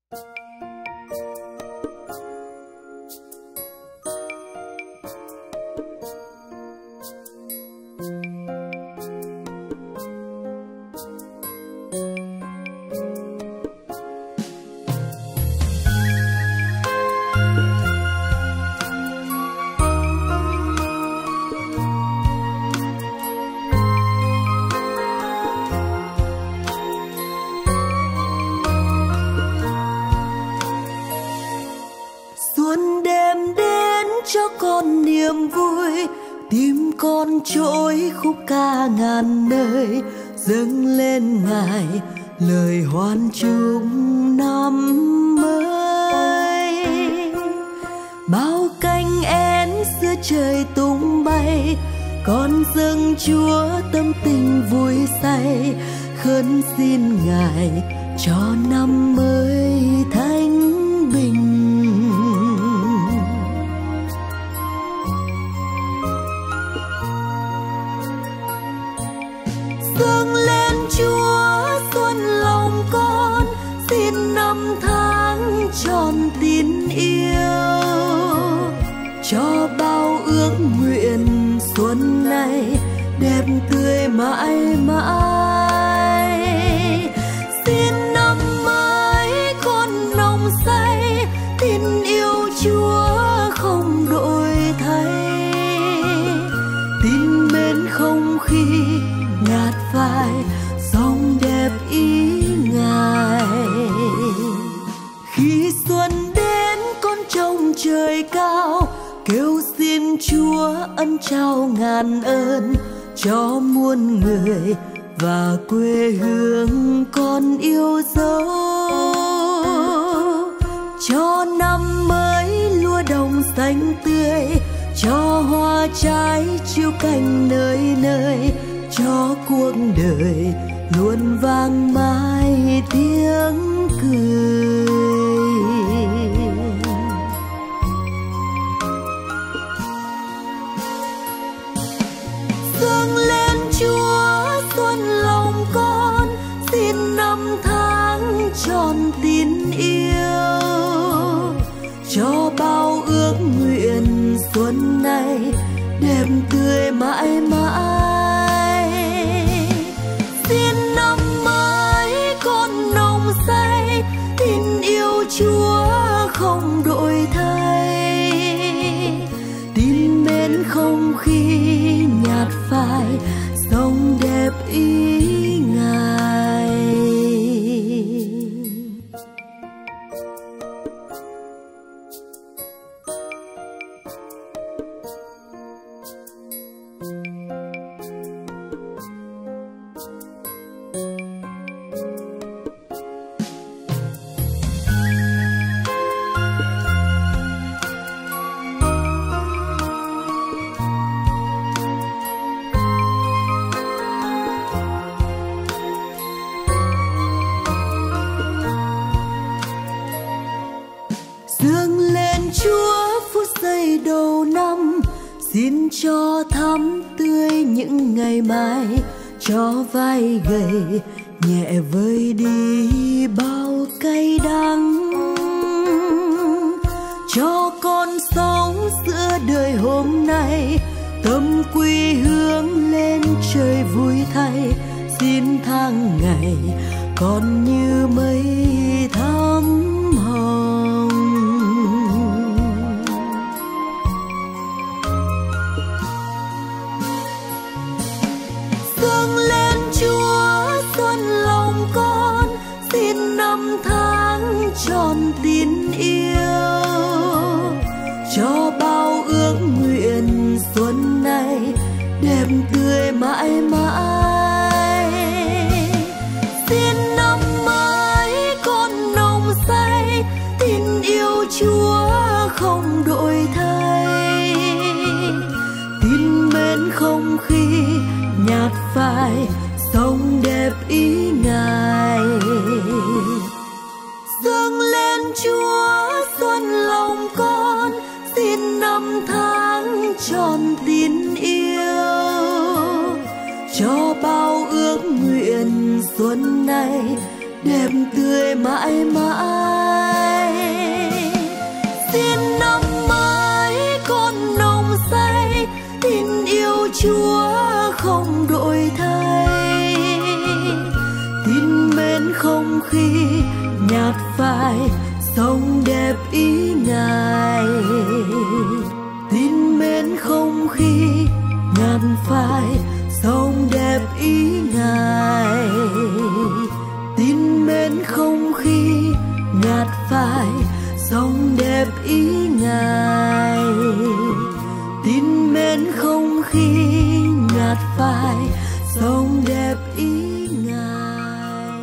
Tim con trỗi khúc ca ngàn nơi, dâng lên Ngài lời hoan chúc năm mới. Bao cánh én giữa trời tung bay, con dâng Chúa tâm tình vui say, khấn xin Ngài cho năm mới thanh bình. Dâng lên Chúa xuân lòng con, xin năm tháng tròn tín yêu, cho bao ước nguyện xuân này đẹp tươi mãi mãi. Xin năm mới con nồng say, tin yêu Chúa không đổi thay, tin mến không khí nhạt phai sông đẹp ý Ngài. Khi xuân đến con trông trời cao, kêu xin Chúa ân trao ngàn ơn cho muôn người và quê hương con yêu dấu. Cho năm mới lúa đồng xanh tươi, cho hoa trái chiếu cành nơi nơi, cho cuộc đời luôn vang mãi tiếng cười. Dâng lên Chúa xuân lòng con, xin năm tháng tròn tín yêu, cho bao ước nguyện xuân này đẹp tươi mãi mãi. Xin năm mới con nồng say, tin yêu Chúa không đổi thay, tin mến không khí nhạt phai sông đẹp ý Ngài. Dâng lên Chúa phút giây đầu năm, xin cho thắm tươi những ngày mai, cho vai gầy nhẹ vơi đi bao cay đắng, cho con sống giữa đời hôm nay tâm quy hướng lên trời vui thay. Xin tháng ngày còn như mây thắm hồng, dâng lên Chúa xuân lòng con, xin năm tháng tròn tín yêu, cho bao ước nguyện xuân này đẹp tươi mãi mãi. Xin năm mới con nồng say, tin yêu Chúa không đổi thay, tin mến không khí nhạt phai sông đẹp ý Ngài. Dâng lên Chúa xuân lòng con, xin năm tháng tròn tín yêu, cho bao ước nguyện xuân này đẹp tươi mãi mãi. phai sống đẹp ý Ngài. Tin mến không khí ngàn phai sống đẹp ý Ngài. Tin mến không khí ngạt phai sống đẹp ý Ngài. Tin mến không khí ngạt phai sống đẹp ý Ngài.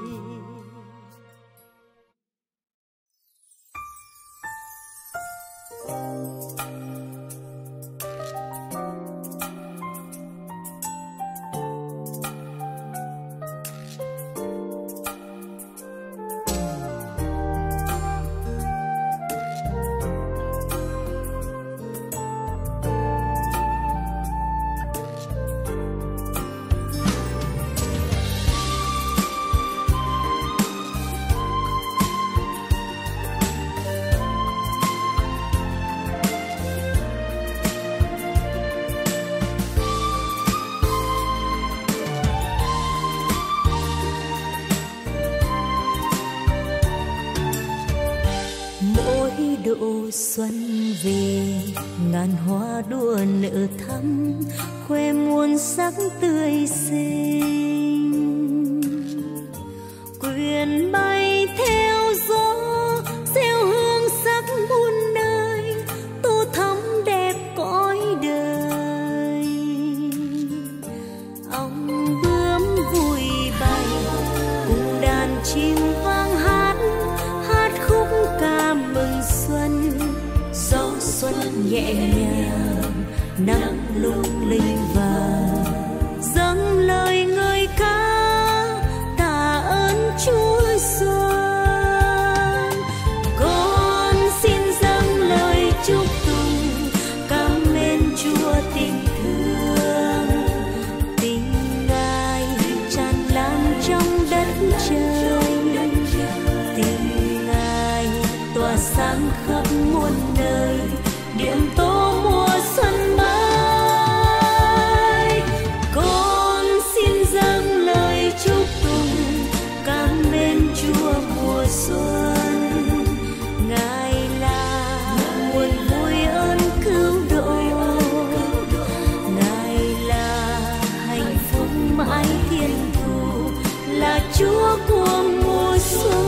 độ xuân về, ngàn hoa đua nở thắm, khoe muôn sắc tươi xinh. Quyện bay theo gió, gieo hương sắc muôn nơi, tô thắm đẹp cõi đời. Ong bướm vui bay, cùng đàn chim vang hát, hát khúc ca mừng xuân. Gió xuân nhẹ nhàng, nắng lung linh vàng, dâng lời ngợi ca tạ ơn Chúa Xuân. Con xin dâng lời chúc tụng, cảm ơn Chúa tình thương. Tình Ngài tràn lan trong đất trời, tình Ngài tỏa sáng khắp muôn nơi, điểm tô mùa xuân mới. Con xin dâng lời chúc tụng, cảm ơn Chúa mùa xuân. Ngài là nguồn vui ơn cứu độ, Ngài là hạnh phúc mãi thiên thu, là Chúa của mùa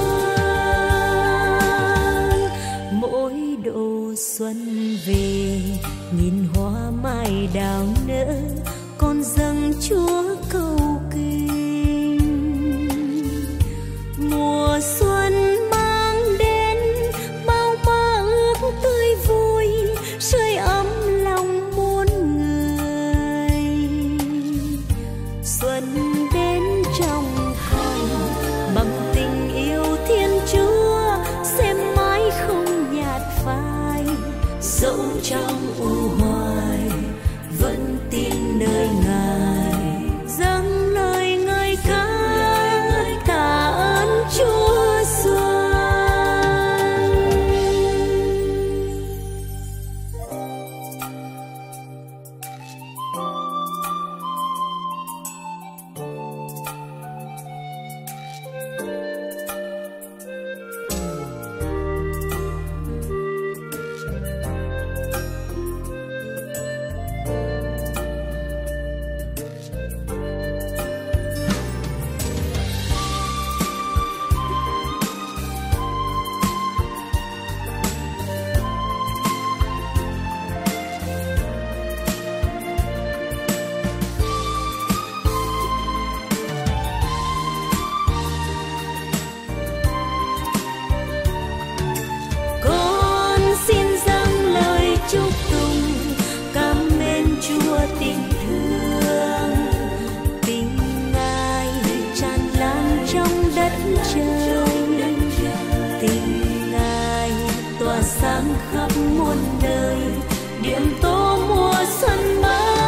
xuân. Mỗi độ xuân về, nhìn hoa mai đào nở, con dâng Chúa cầu kinh. Mùa xuân mang đến bao mơ ước tươi vui, sưởi ấm lòng muôn người. Xuân đến trong phòng bằng tình yêu Thiên Chúa, sẽ mãi không nhạt phai. Dẫu trong u hoài vẫn tin nơi Ngài, dâng lời ngợi ca tạ ơn Chúa Xuân. Sáng khắp muôn nơi, điểm tô mùa xuân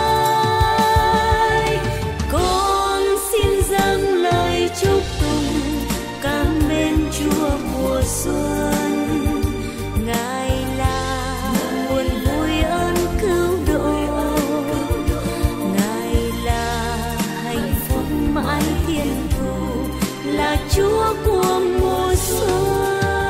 mới. Con xin dâng lời chúc tụng, cảm ơn Chúa mùa xuân. Ngài là nguồn vui ơn cứu độ, Ngài là hạnh phúc mãi thiên thu, là Chúa của mùa xuân.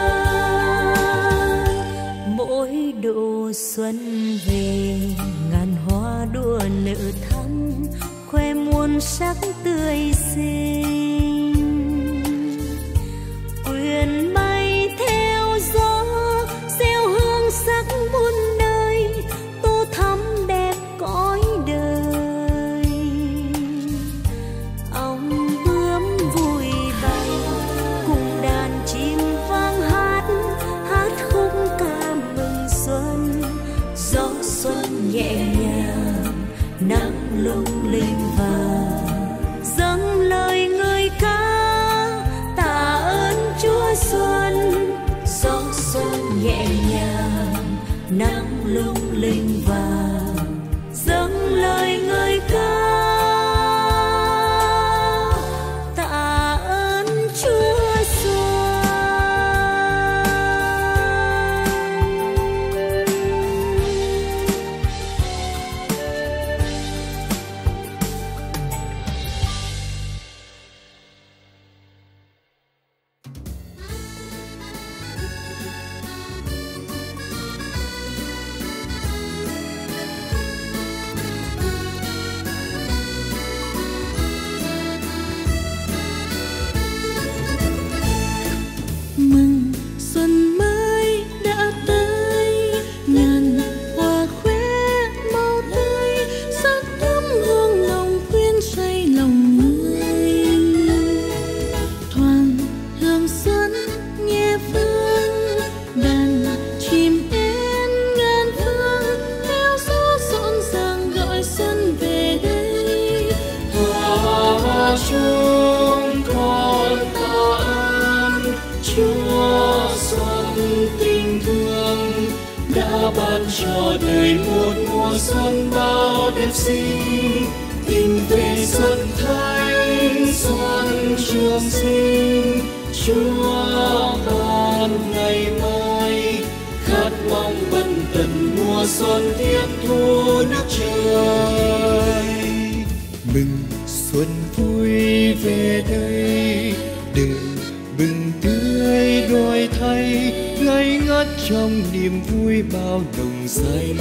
đã ban cho đời một mùa xuân bao đẹp xinh, tìm về xuân thanh xuân trường sinh. Chúa ban ngày mai khát mong bần tần mùa xuân tiếp thu nước trời. Mừng xuân vui về đây, đời bừng tươi đổi thay, ngây ngất trong niềm vui bao đồng say.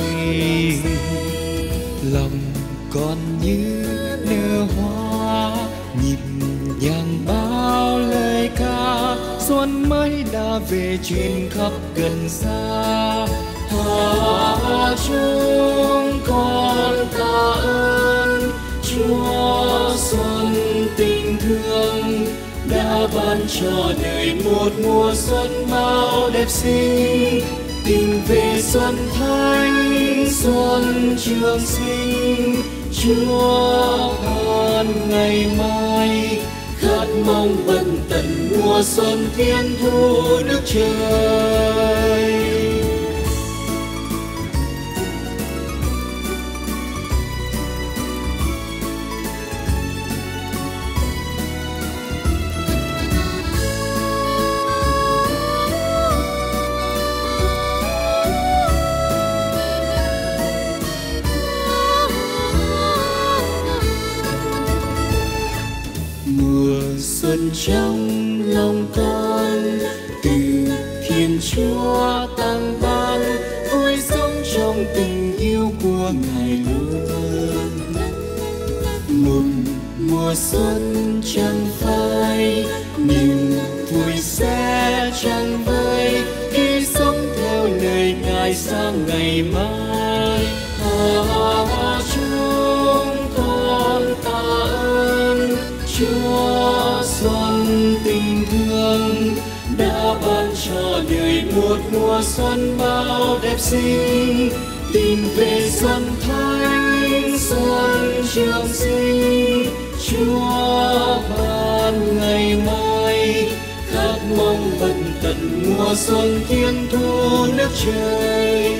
Lòng còn như nở hoa, nhịp nhàng bao lời ca, xuân mới đã về trên khắp gần xa. Chúng con tạ ơn Chúa xuân tình thương, đã ban cho đời một mùa xuân bao đẹp xinh, tìm về xuân thanh xuân trường sinh. Chúa ban ngày mai khát mong bần tần mùa xuân thiên thu nước trời. Xuân trong lòng con từ Thiên Chúa tăng ban, vui sống trong tình yêu của Ngài luôn. Một mùa xuân chẳng phai, niềm vui sẽ chẳng vơi, khi sống theo lời Ngài sang ngày mai. Chúng con tạ ơn Chúa xuân tình thương, đã ban cho đời một mùa xuân bao đẹp xinh, tìm về xuân thanh xuân trường sinh. Chúa ban ngày mai khát mong bần tần mùa xuân thiên thu nước trời.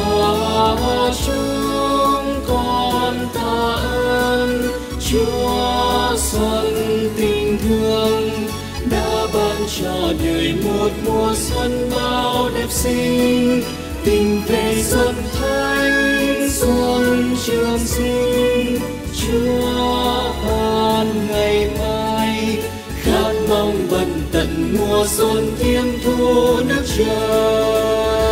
Chúng con tạ ơn Chúa xuân tình thương, đã ban cho đời một mùa xuân bao đẹp xinh, tìm về xuân thanh xuân trường sinh. Chúa ban ngày mai khát mong bần tần mùa xuân thiên thu nước trời.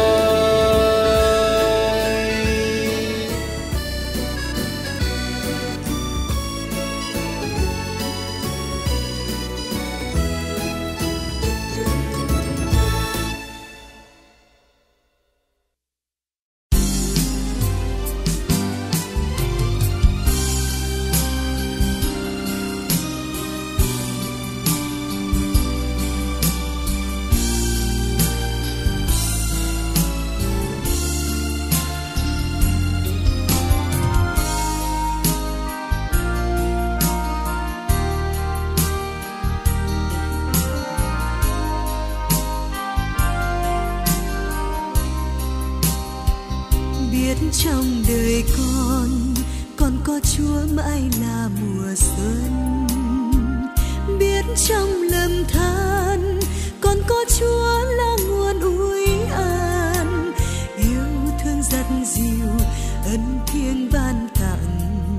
Trong đời con có Chúa mãi là mùa xuân. Biết trong lầm than con có Chúa là nguồn ủi an, yêu thương dắt dìu ân thiêng ban tặng.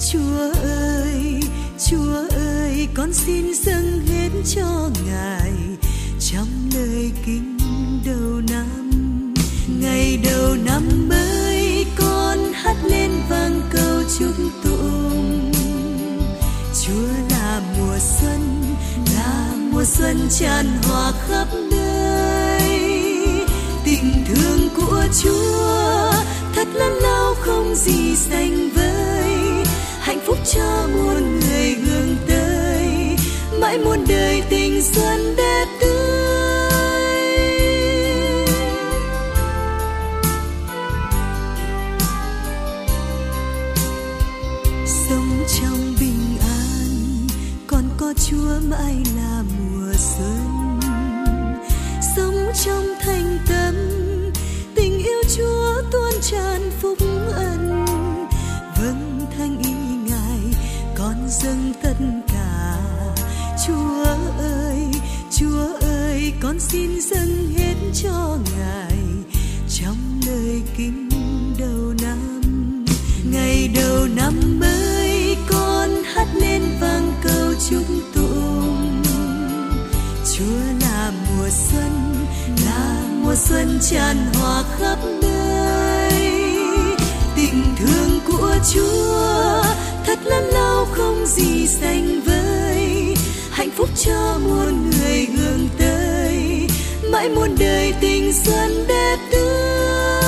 Chúa ơi, con xin dâng hết cho Ngài trong lời kinh đầu năm. Ngày đầu năm mới con hát lên vang câu chúc tụng. Chúa là mùa xuân tràn hòa khắp nơi. Tình thương của Chúa thật lớn lao không gì sánh với, hạnh phúc cho muôn người hướng tới, mãi muôn đời tình xuân đẹp tươi. Sống trong bình an, còn có Chúa mãi là mùa xuân. Sống trong thanh tâm, tình yêu Chúa con xin dâng hết cho Ngài trong lời kinh đầu năm. Ngày đầu năm mới con hát lên vang câu chúc tụng. Chúa là mùa xuân tràn hòa khắp nơi. Tình thương của Chúa thật lớn lao không gì sánh với. Hạnh phúc cho muôn người hướng tới, mãi muôn đời tình xuân đẹp tươi.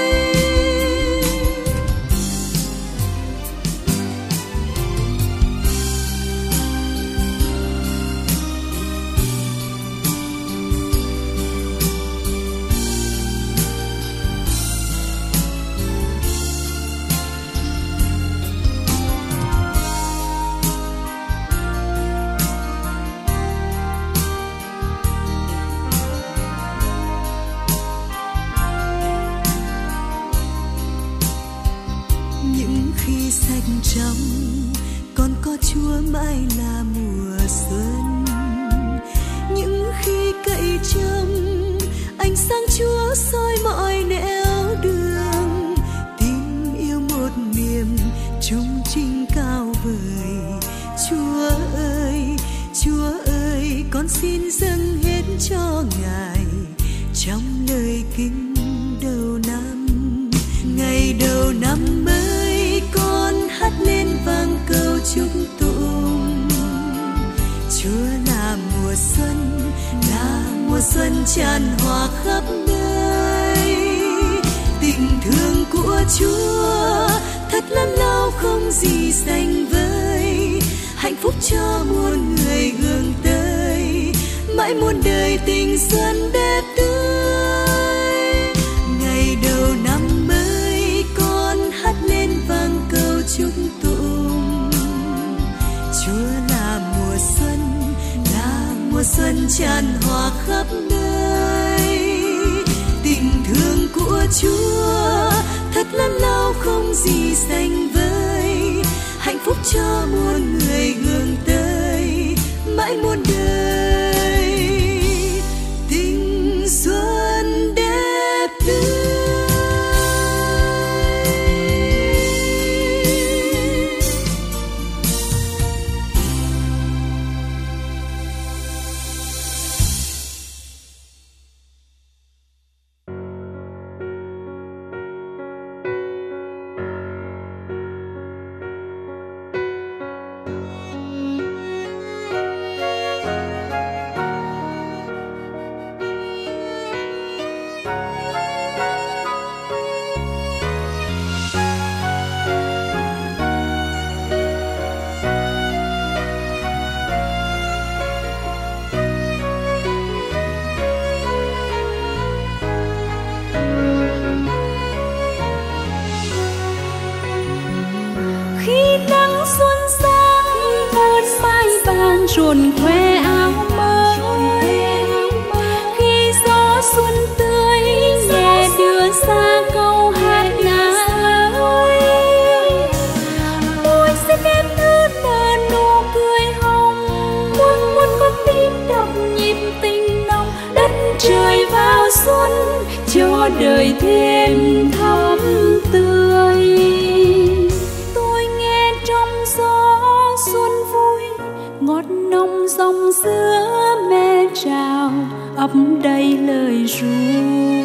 Trong còn có Chúa mãi là mùa xuân. Những khi cậy trông ánh sáng Chúa soi mọi nẻo đường. Tình yêu một niềm trung trinh cao vời. Chúa ơi, con xin dâng hết cho Ngài trong lời kinh đầu năm. Ngày đầu năm mới con hát lên vang câu chúc tụng. Chúa là mùa xuân tràn hòa khắp nơi. Tình thương của Chúa thật lớn lao không gì sánh với. Hạnh phúc cho muôn người hướng tới, mãi muôn đời tình xuân đẹp tươi. Ngày đầu năm mới con hát lên vang câu chúc tụng. Chúa là mùa xuân tràn hòa khắp nơi. Tình thương của Chúa thật lớn lao không gì sánh với. Hạnh phúc cho muôn người hướng tới, mãi muôn đời tình xuân đẹp tươi. Chuồn khoe áo mới, khi gió xuân tươi nhẹ đưa xa câu hát ngà ơi. Môi xinh em thướt nở nụ cười hồng, muôn muôn con tim đập nhịp tình nồng. Đất trời vào xuân cho đời thêm thắm tươi. Tôi nghe trong gió xuân vui, ngọt nồng dòng sữa mẹ trao ấp đầy lời ru.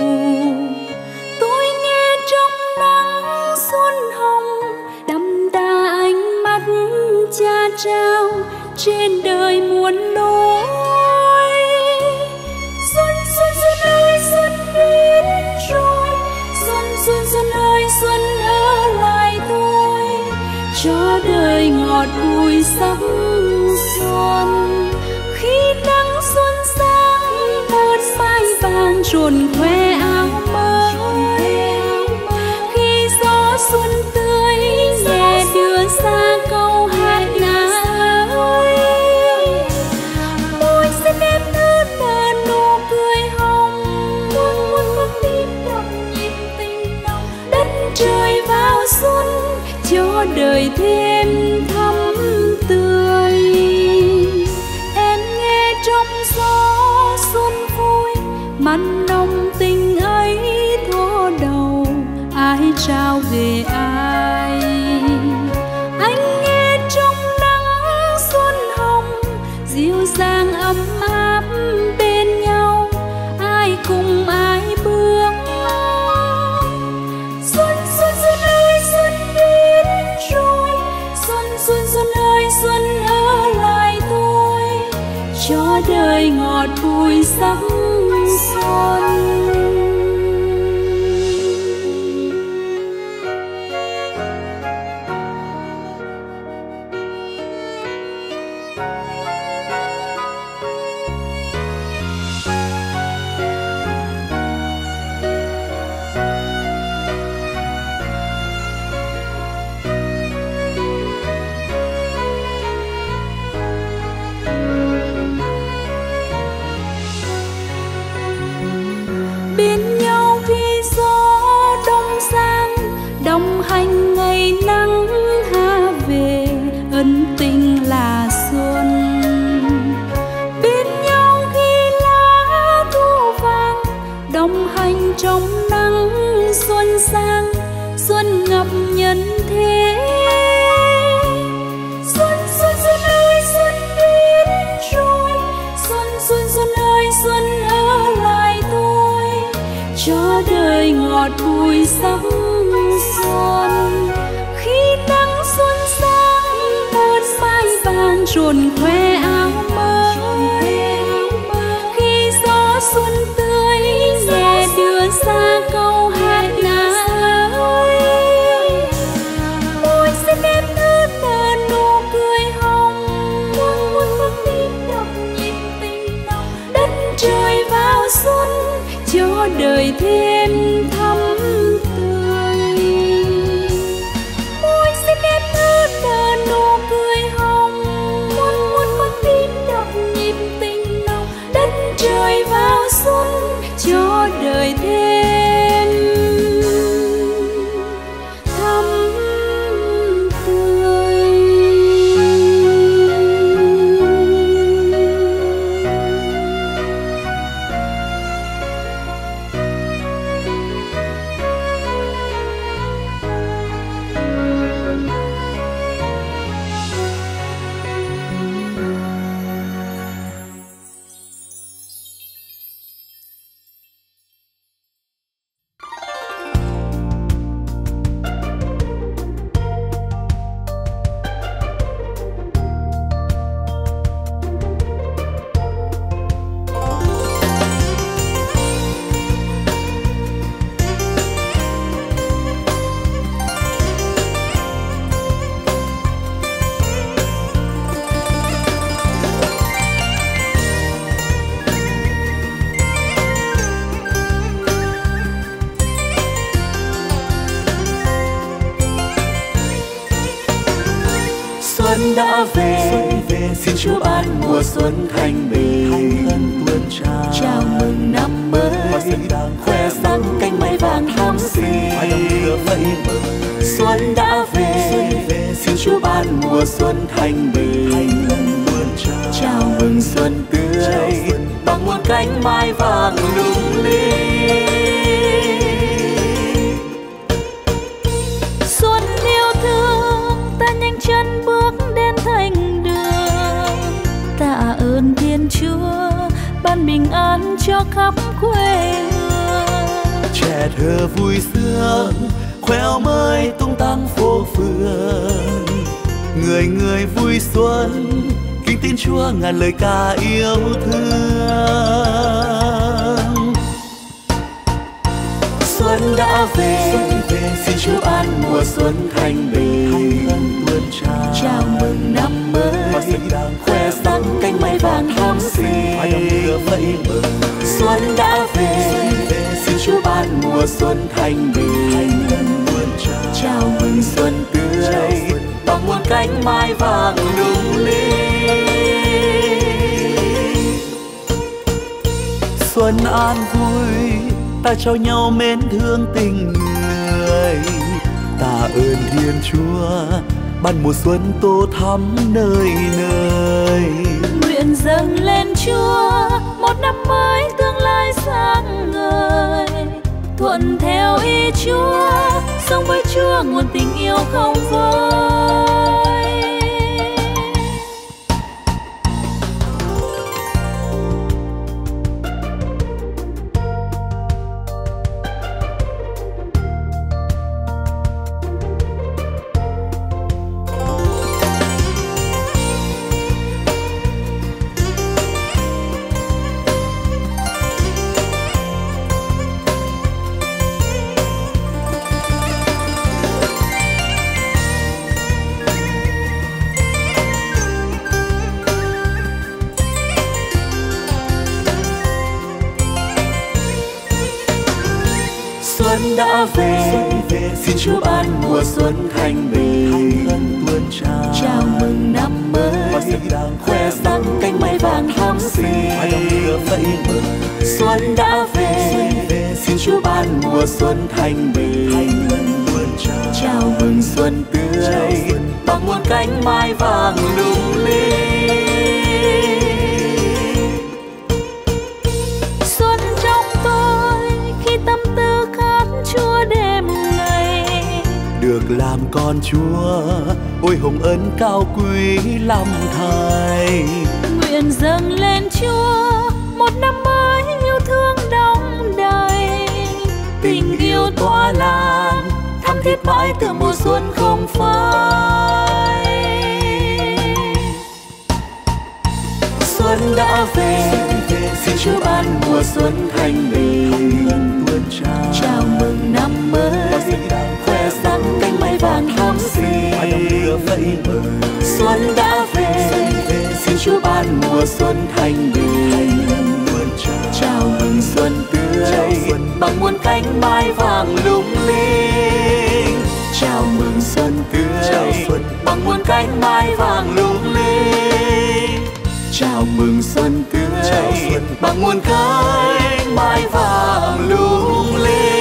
Tôi nghe trong nắng xuân hồng đậm đà ánh mắt cha trao trên đời muôn lối. Xuân xuân xuân ơi xuân đến rồi, xuân xuân xuân ơi xuân ở lại tôi, cho đời ngọt bùi sắc xuân. Khi nắng xuân sáng một mai vàng chuồn khoe áo mới, khi gió xuân tươi nhẹ đưa xa câu hát ngà ơi. Môi xinh em thướt nở nụ cười hồng, muôn muôn con tim đập nhịp tình nồng. Đất trời vào xuân cho đời thêm thắm tươi. Em nghe trong gió xuân vui, khoan nồng tình ấy thuở đầu ai trao về ai. Anh nghe trong nắng xuân hồng dịu dàng ấm áp bên nhau, ai cùng ai bước. Xuân xuân xuân ơi xuân đến rồi, xuân xuân xuân ơi xuân ở lại thôi, cho đời ngọt bùi sắc xuân. Bên nhau khi gió đông sang, đồng hành ngày nắng hạ về, ân tình là xuân. Bên nhau khi lá thu vàng, đồng hành trong nắng xuân sang, xuân ngập nhân thế. Xuân xuân xuân ơi xuân đến rồi, xuân xuân xuân ơi xuân ở lại thôi, cho đời ngọt bùi sắc xuân. Khi nắng xuân sáng muôn mai vàng trồn khoe áo mới, khi gió xuân tươi nhẹ đưa ra câu hát na ơi. Môi xinh đẹp thướt tha nụ cười hồng, muôn con tim đập nhịp tình nồng. Đất trời vào xuân cho đời thêm thắm tươi. Môi xinh đẹp thướt tha nụ cười hồng, muôn con tim đập nhịp tình nồng. Đất trời vào xuân cho đời thêm thắm tươi. Xuân đã về, xin Chúa ban mùa xuân thanh bình, tuôn trào. Chào mừng năm mới, khoe sắc cánh mai vàng thắm xinh. Xuân đã về, xin Chúa ban mùa xuân thanh bình, tuôn trào. chào mừng Xuân tươi bằng muôn cánh mai vàng lung linh. xuân yêu thương ta nhanh chân bước đến thành đường, tạ ơn Thiên Chúa ban bình an cho khắp quê hương. Trẻ thơ vui sướng khoeo mới tung tăng phố phường, người người vui xuân kính tin Chúa ngàn lời ca yêu thương. Xuân đã về, xin Chúa ban mùa xuân thanh bình, tuôn trào. Chào mừng năm mới, khoe sắc cánh mai vàng thắm xinh. Xuân đã về, xin Chúa ban mùa xuân thanh bình, tuôn trào. chào mừng Xuân tươi bằng muôn cánh mai vàng lung linh. Xuân an vui ta trao nhau mến thương tình người, tạ ơn Thiên Chúa ban mùa xuân tô thắm nơi nơi. nguyện dâng lên Chúa một một năm mới tương lai sáng ngời. Thuận theo ý Chúa, sống với Chúa nguồn tình yêu không vơi. Xuân đã về, xin Chúa ban mùa xuân thanh bình. Chào mừng năm mới, khoe sắc cánh mai vàng thắm xinh. Xuân đã về, xin Chúa ban mùa xuân thanh bình. chào mừng xuân tươi, bằng muôn cánh mai vàng lung linh. Xuân trong tôi khi tâm tư khát Chúa đêm ngày. Được làm con Chúa, ôi hồng ân cao quý lắm thay. Nguyện dâng lên Chúa một năm mới yêu thương đong đầy. Tình yêu tỏa lan, thắm thiết mãi từ mùa xuân không phai. Xuân đã về, xin Chúa ban mùa xuân thanh bình. Chào mừng năm mới, khoe sắc cánh mai vàng thắm xinh. Xuân đã về, xin Chúa ban mùa xuân thanh bình. chào mừng xuân tươi, bằng muôn cánh mai vàng lung linh. Chào mừng xuân tươi, bằng muôn cánh mai vàng lung linh. Chào mừng xuân tươi, bằng muôn cánh mai vàng lung linh.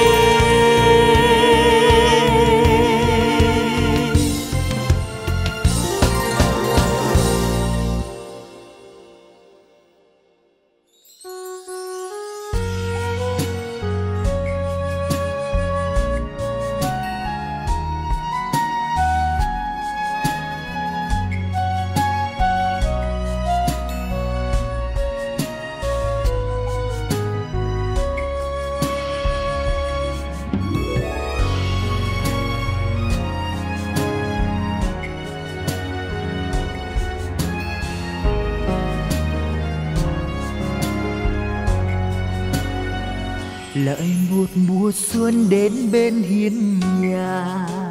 Lại một mùa xuân đến bên hiên nhà,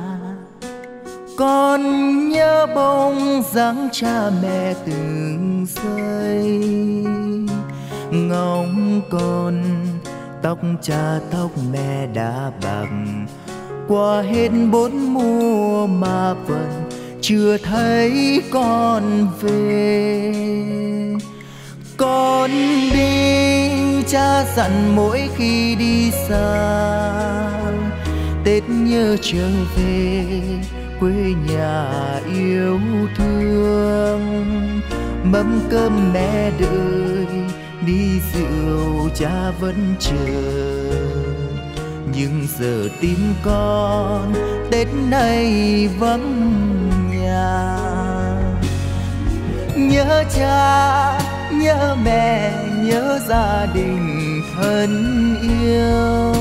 con nhớ bóng dáng cha mẹ từng giây. Ngóng con, tóc cha tóc mẹ đã bạc, qua hết 4 mùa mà vẫn chưa thấy con về. Con đi, cha dặn mỗi khi đi xa, Tết nhớ trở về quê nhà yêu thương. Mâm cơm mẹ đợi, đi rượu cha vẫn chờ. Nhưng giờ tim con Tết này vắng nhà. Nhớ cha, nhớ mẹ, nhớ gia đình thân yêu.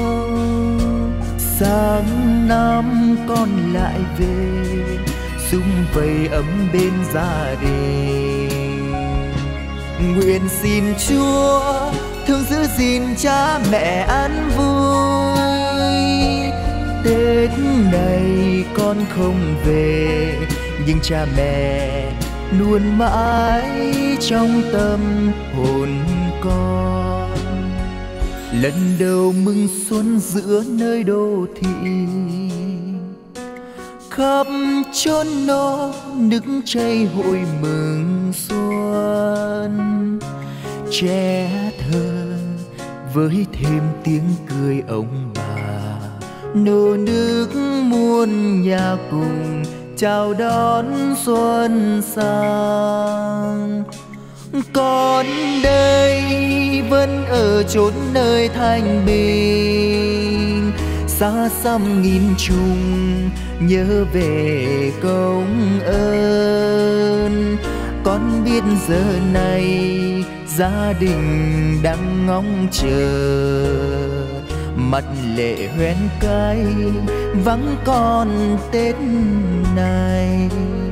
Sáng năm con lại về, sum vầy ấm bên gia đình. Nguyện xin Chúa thương giữ gìn cha mẹ an vui. Tết này con không về, nhưng cha mẹ luôn mãi trong tâm hồn con. Lần đầu mừng xuân giữa nơi đô thị, khắp chốn nó nức cháy hội mừng xuân. Trẻ thơ với thêm tiếng cười ông bà, nô nức muôn nhà cùng chào đón xuân sang. Con đây vẫn ở chốn nơi thanh bình, xa xăm nghìn trùng nhớ về công ơn. Con biết giờ này gia đình đang ngóng chờ, mặt lệ hoen cay vắng con Tết này.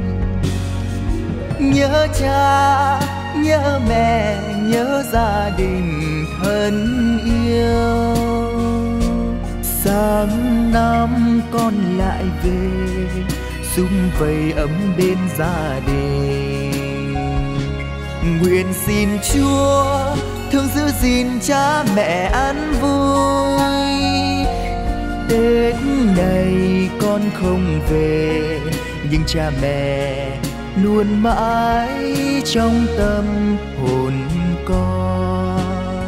Nhớ cha, nhớ mẹ, nhớ gia đình thân yêu. Sáng năm con lại về, sum vầy ấm bên gia đình. Nguyện xin Chúa thương giữ gìn cha mẹ an vui. Tết này con không về, nhưng cha mẹ luôn mãi trong tâm hồn con.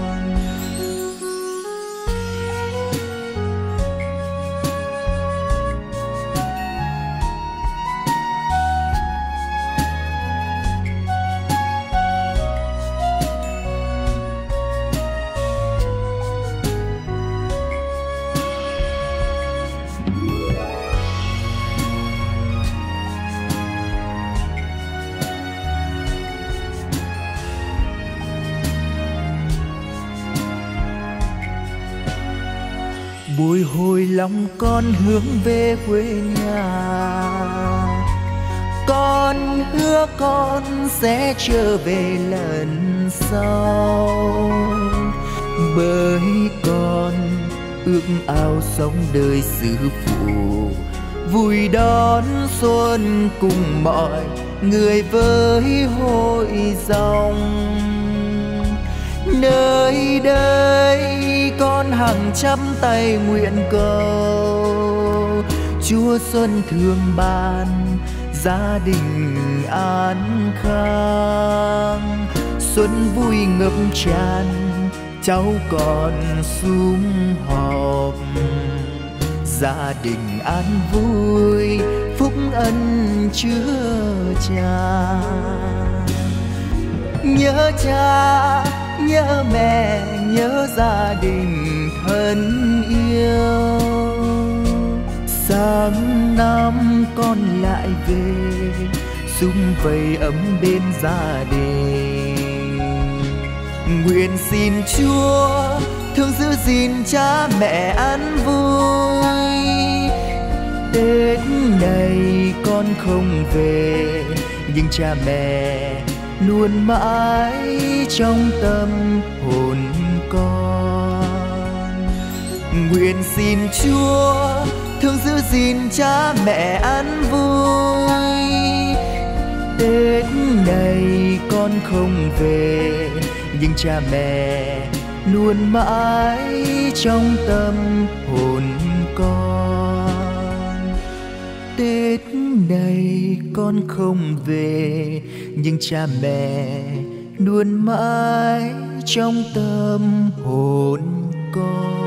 Bồi hồi lòng con hướng về quê nhà. Con hứa con sẽ trở về lần sau, bởi con ước ao sống đời xứ phụ, vui đón xuân cùng mọi người với hội dòng. Nơi đây con hàng trăm tay nguyện cầu, Chúa xuân thương ban gia đình an khang. Xuân vui ngập tràn, cháu còn sum họp, gia đình an vui phúc ân chứa tràn. Nhớ cha, nhớ mẹ, nhớ gia đình thân yêu. Sáng năm con lại về, sum vầy ấm bên gia đình. Nguyện xin Chúa thương giữ gìn cha mẹ an vui. Tết này con không về, nhưng cha mẹ luôn mãi trong tâm hồn con. Nguyện xin Chúa thương giữ gìn cha mẹ an vui. Tết này con không về, nhưng cha mẹ luôn mãi trong tâm hồn con. Tết này con không về, nhưng cha mẹ luôn mãi trong tâm hồn con.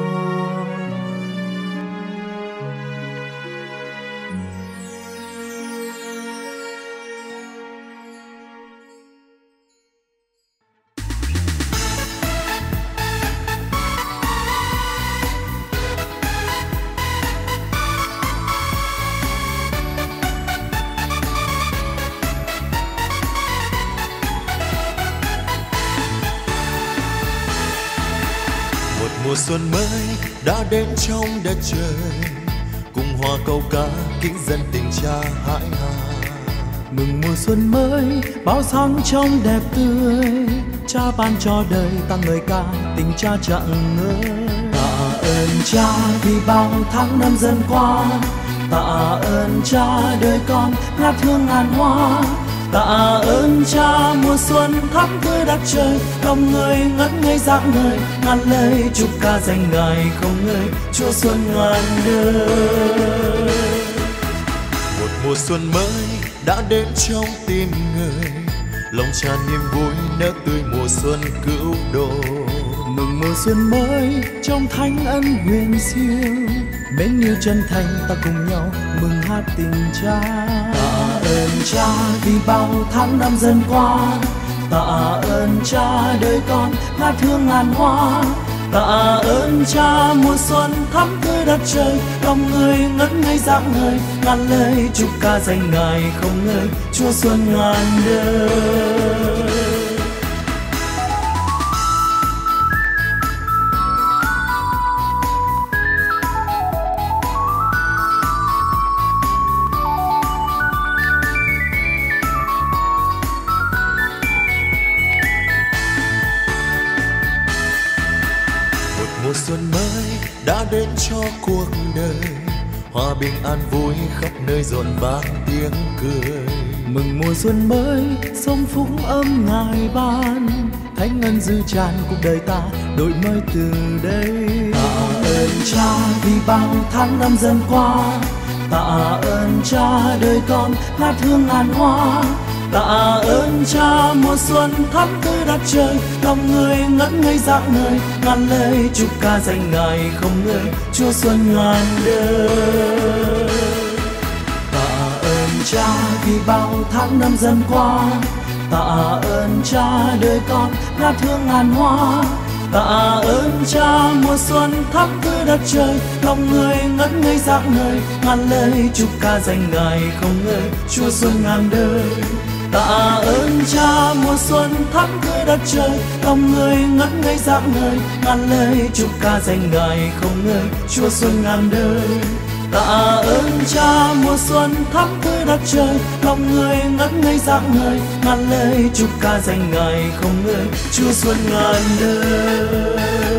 Mùa xuân mới đã đến trong đất trời, cùng hoa câu ca kính dân tình cha hãi hà. Mừng mùa xuân mới bao sáng trong đẹp tươi, cha ban cho đời ta ngợi ca tình cha chẳng ngơi. Tạ ơn cha vì bao tháng năm dần qua, tạ ơn cha đời con ngát hương ngàn hoa. Tạ ơn cha mùa xuân thắm tươi đất trời, lòng người ngất ngây dạng người ngàn lời chúc ca danh ngài không ngơi, Chúa xuân ngàn đời. Một mùa xuân mới đã đến trong tim người, lòng tràn niềm vui nở tươi mùa xuân cứu độ. Mừng mùa xuân mới trong thánh ân huyền siêu, mến yêu chân thành ta cùng nhau mừng hát tình cha. Tạ ơn cha vì bao tháng năm dần qua, Tạ ơn Cha đời con ngát hương ngàn hoa. Tạ ơn Cha mùa xuân thắm tươi đất trời, lòng người ngất ngây rạng ngời, ngàn lời chúc ca danh Ngài không ngơi, Chúa xuân ngàn đời. Mùa xuân mới đã đến cho cuộc đời, hòa bình an vui khắp nơi rộn vang tiếng cười. Mừng mùa xuân mới, sống phúc âm Ngài ban, thánh ân dư tràn cuộc đời ta đổi mới từ đây. Tạ ơn Cha vì bao tháng năm dần qua, tạ ơn Cha đời con ngát hương ngàn hoa. Tạ ơn Cha mùa xuân thắm tươi đất trời, lòng người ngất ngây rạng ngời, ngàn lời chúc ca danh Ngài không ngơi, Chúa xuân ngàn đời. Tạ ơn Cha vì bao tháng năm dần qua, tạ ơn Cha đời con ngát hương ngàn hoa. Tạ ơn Cha mùa xuân thắm tươi đất trời, lòng người ngất ngây rạng ngời, ngàn lời chúc ca danh Ngài không ngơi, Chúa xuân ngàn đời. Tạ ơn Cha mùa xuân thắm tươi đất trời, lòng người ngất ngây rạng ngời, ngàn lời chúc ca danh Ngài không ngơi, Chúa xuân ngàn đời. Tạ ơn Cha mùa xuân thắm tươi đất trời, lòng người ngất ngây rạng ngời, ngàn lời chúc ca danh Ngài không ngơi, Chúa xuân ngàn đời.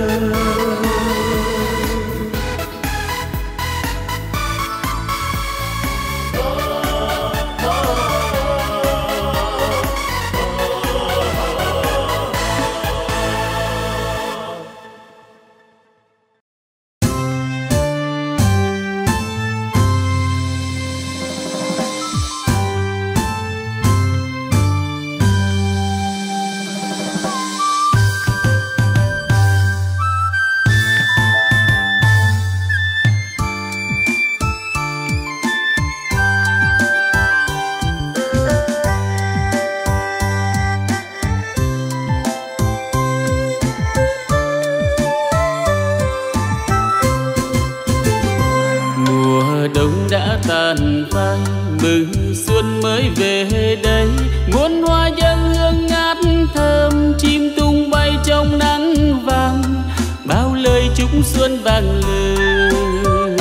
tàn phai, mừng xuân mới về đây. Muôn hoa dâng hương ngát thơm, chim tung bay trong nắng vàng, bao lời chúc xuân vang lời.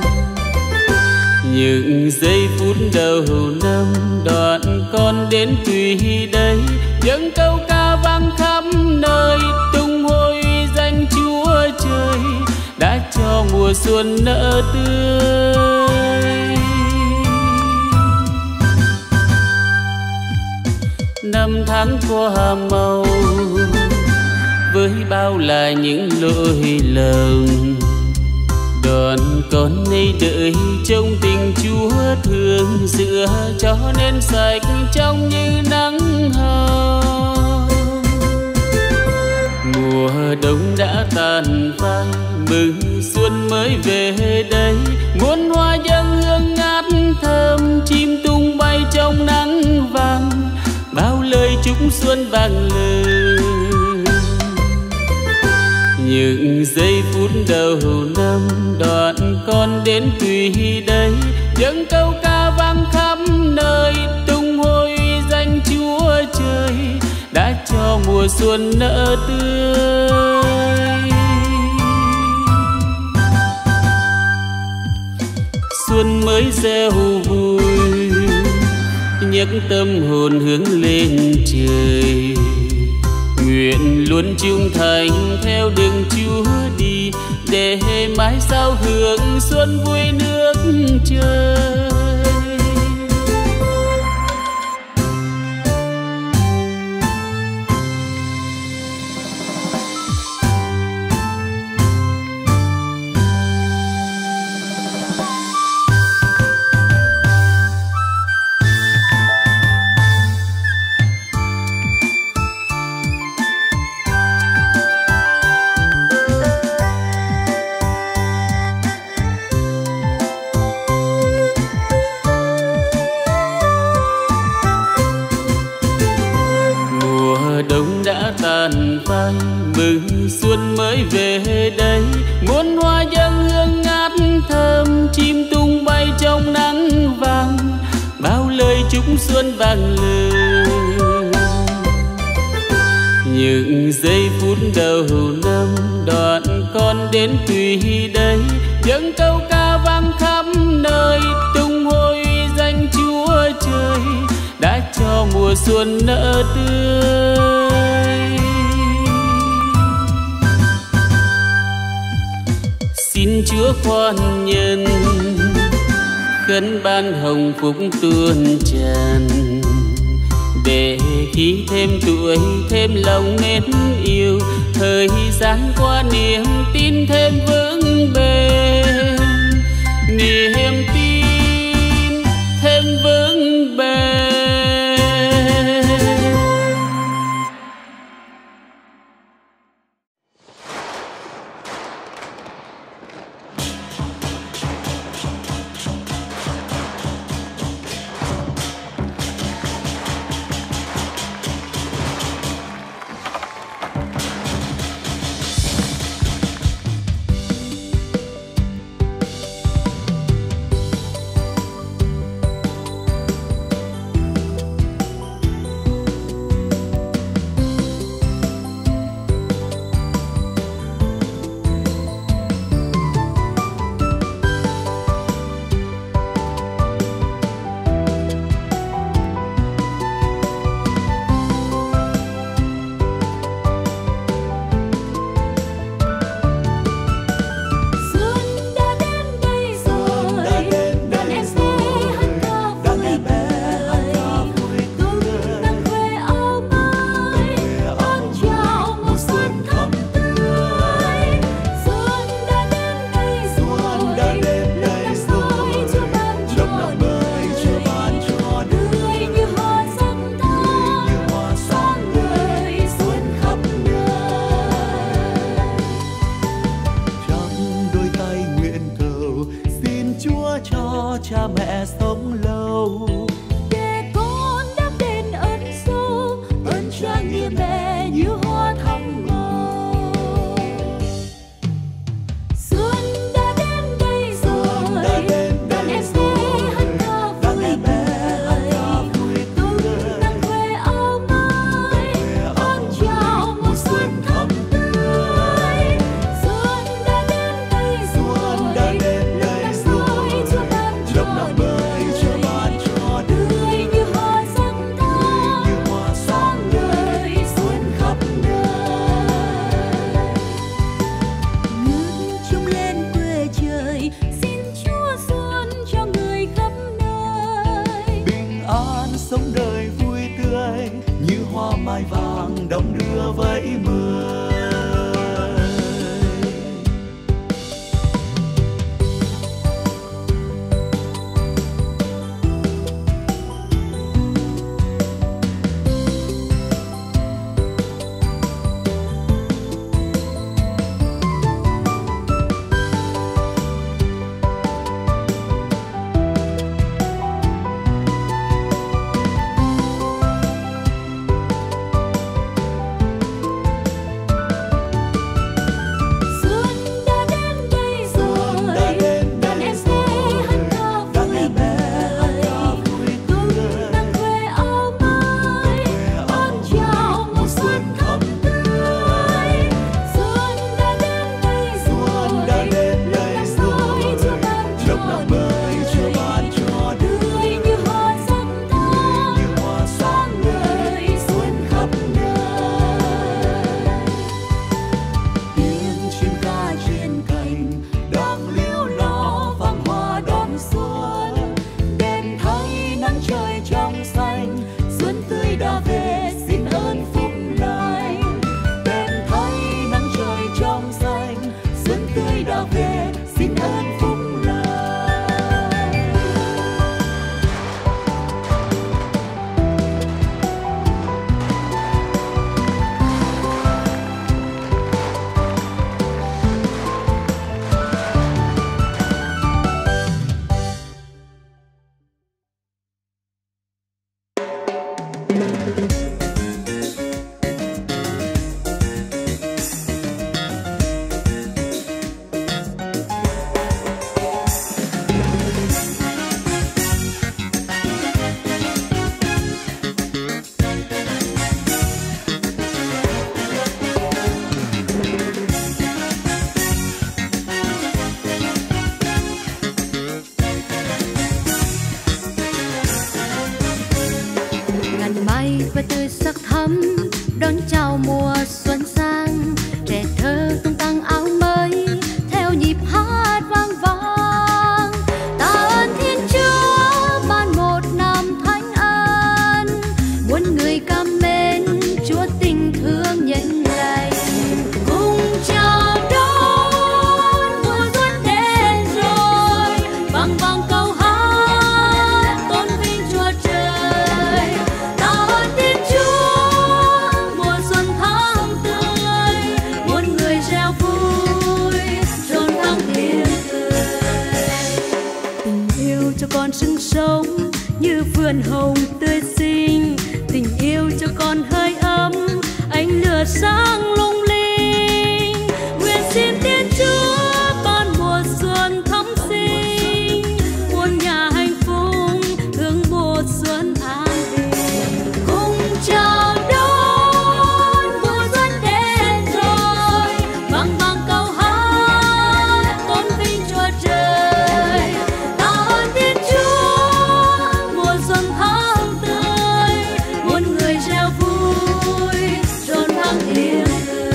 Những giây phút đầu năm, đoạn con đến quỳ đây, những câu ca vang khắp nơi, tung hôi danh Chúa trời đã cho mùa xuân nở tươi. Năm tháng qua màu với bao là những lỗi lầm, đoạn con nay đợi trong tình Chúa thương dựa, cho nên sạch trong như nắng hồng. Mùa đông đã tàn phai, mừng xuân mới về đây. Muôn hoa dâng hương ngát thơm, chim tung bay trong nắng vàng, bao lời chúc xuân vang lời. Những giây phút đầu năm, đoạn con đến quỳ đây, những câu ca vang khắp nơi, tung hôi danh Chúa trời đã cho mùa xuân nở tươi. Xuân mới gieo vui, nhấc tâm hồn hướng lên trời, nguyện luôn trung thành theo đường Chúa đi, để mãi sao hưởng xuân vui nước trời. Muôn hoa dâng hương ngát thơm, chim tung bay trong nắng vàng, bao lời chúc xuân vang lừ. Những giây phút đầu năm đoạn con đến tùy đây, những câu ca vang khắp nơi tung hôi danh Chúa trời đã cho mùa xuân nở tươi. Xin Chúa khoan nhân khấn ban hồng phúc tuôn tràn, để khi thêm tuổi thêm lòng mến yêu, thời gian qua niềm tin thêm vững bền, niềm tin thêm vững bền. Cha mẹ sống lâu, để con đáp đền ơn sâu, ơn cha nghĩa mẹ như hoa thắm màu. Xuân đã đến đây rồi, đàn em sẽ hát ca vui tươi, tung nắng khoe áo mới, đón chào mùa xuân thắm tươi. Xuân đã đến đây rồi, vườn hồng tươi xinh, tình yêu cho con hơi ấm, ánh lửa sáng lung linh. Nguyện xin Thiên Chúa ban mùa xuân thắm sinh, muôn nhà hạnh phúc hưởng mùa xuân an bình. Cùng chào đón mùa xuân đến rồi, vang vang câu hát tôn vinh Chúa Trời. Tạ ơn Thiên Chúa mùa xuân tháng tươi, muôn người reo vui rộn vang tiếng cười.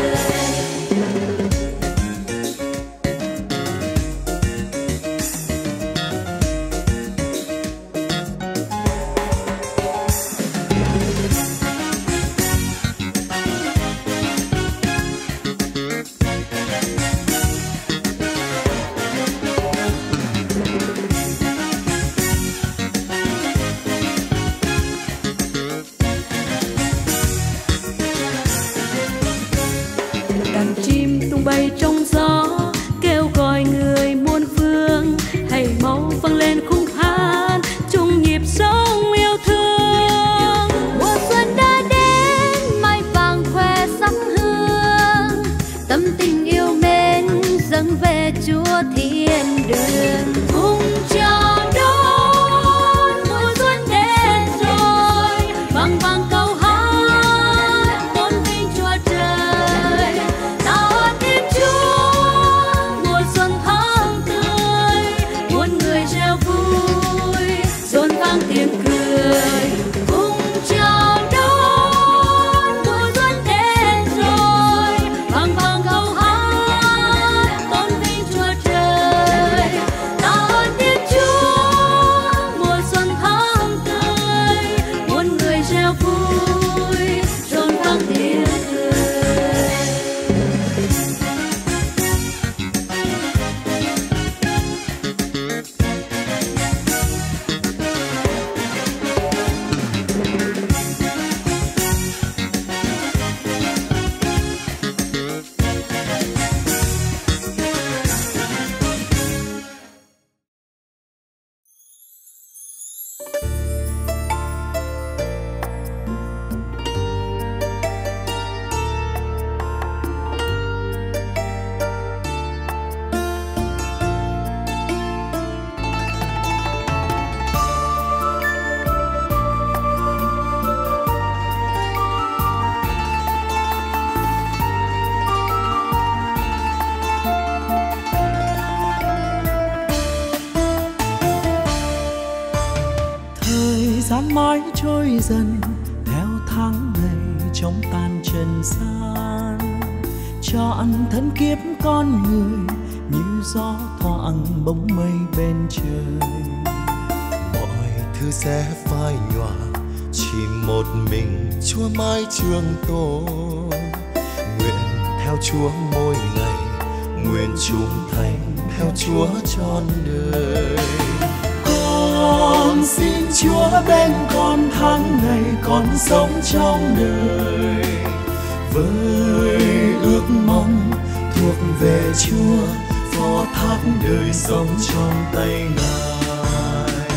Đàn chim tung bay trong gió kêu gọi người muôn phương, hãy mau vang lên khúc hát chung nhịp sống yêu thương. Mùa xuân đã đến, mai vàng khoe sắc hương, tâm tình yêu mến dâng về Chúa thiên đường. Cùng chào đón mùa xuân đến rồi, vang vang câu hát tôn vinh Chúa Trời. Tạ ơn Thiên Chúa mùa xuân tháng tươi, muôn người reo vui rộn vang tiếng cười. Cùng chào đón mùa xuân đến rồi, vang vang câu hát tôn vinh Chúa Trời. Tạ ơn Thiên Chúa mùa xuân tháng tươi, muôn người reo vui rộn vang tiếng cười. Thời gian mãi trôi dần theo tháng ngày trong tan trần gian, trọn thân kiếp con người như gió thoảng bóng mây bên trời. Mọi thứ sẽ phai nhòa, chỉ một mình Chúa mãi trường tồn. Nguyện theo Chúa mỗi ngày, nguyện trung thành theo Chúa trọn đời. Con xin Chúa bên con tháng ngày còn sống trong đời, với ước mong thuộc về Chúa, phó thác đời sống trong tay Ngài.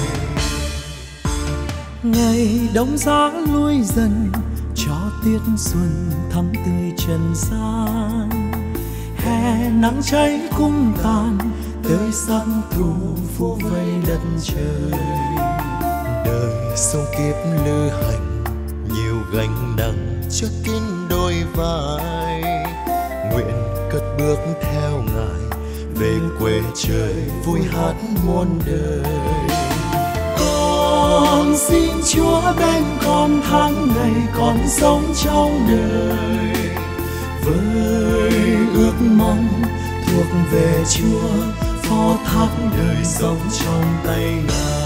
Ngày đông giá lui dần cho tiết xuân thắm tươi trần gian, hè nắng cháy cung tàn tới sắc thu phủ vây đất trời. Đời sông kiếp lữ hành, nhiều gánh nặng chất kín đôi vai. Nguyện cất bước theo Ngài về quê trời vui hát muôn đời. Con xin Chúa bên con tháng ngày còn sống trong đời, với ước mong thuộc về Chúa, phó thác đời sống trong tay Ngài.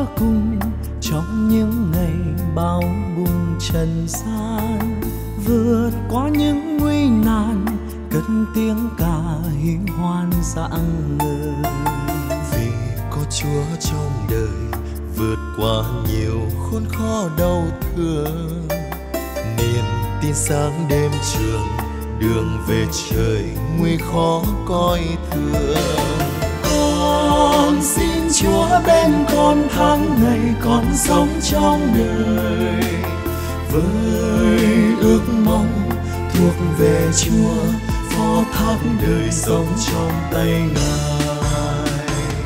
nhớ cùng trong những ngày bao bùng trần gian, vượt qua những nguy nan cất tiếng ca hiên hoan rạng ngời. Vì có Chúa trong đời vượt qua nhiều khốn khó đau thương, niềm tin sáng đêm trường, đường về trời nguy khó coi thường. Con xin Chúa bên con tháng ngày còn sống trong đời, với ước mong thuộc về Chúa, phó thác đời sống trong tay Ngài.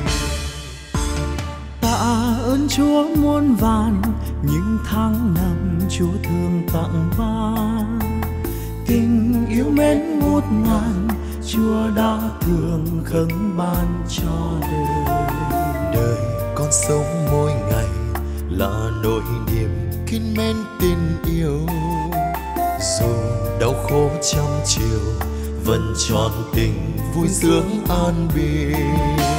Tạ ơn Chúa muôn vàn những tháng năm Chúa thương tặng ban, tình yêu mến ngút ngàn Chúa đã thường khấn ban cho đời. Đời con sống mỗi ngày là nỗi niềm kín mến tình yêu, dù đau khổ trăm chiều vẫn tròn tình vui sướng an bình.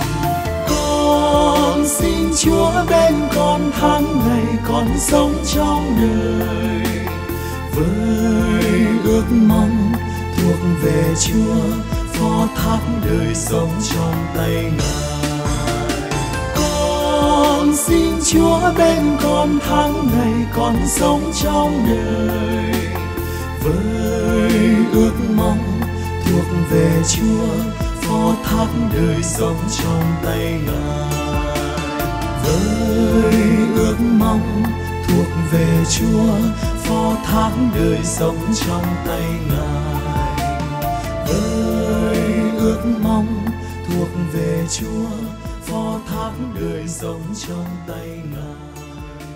Con xin Chúa bên con tháng ngày còn sống trong đời, với ước mong thuộc về Chúa, phó thác đời sống trong tay Ngài. Con xin Chúa bên con tháng ngày còn sống trong đời, với ước mong thuộc về Chúa, phó thác đời sống trong tay Ngài. Với ước mong thuộc về Chúa, phó thác đời sống trong tay Ngài. Với ước mong thuộc về Chúa, phó thác đời sống trong tay Ngài.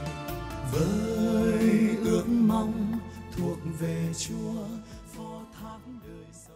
Với ước mong thuộc về Chúa, phó thác đời sống.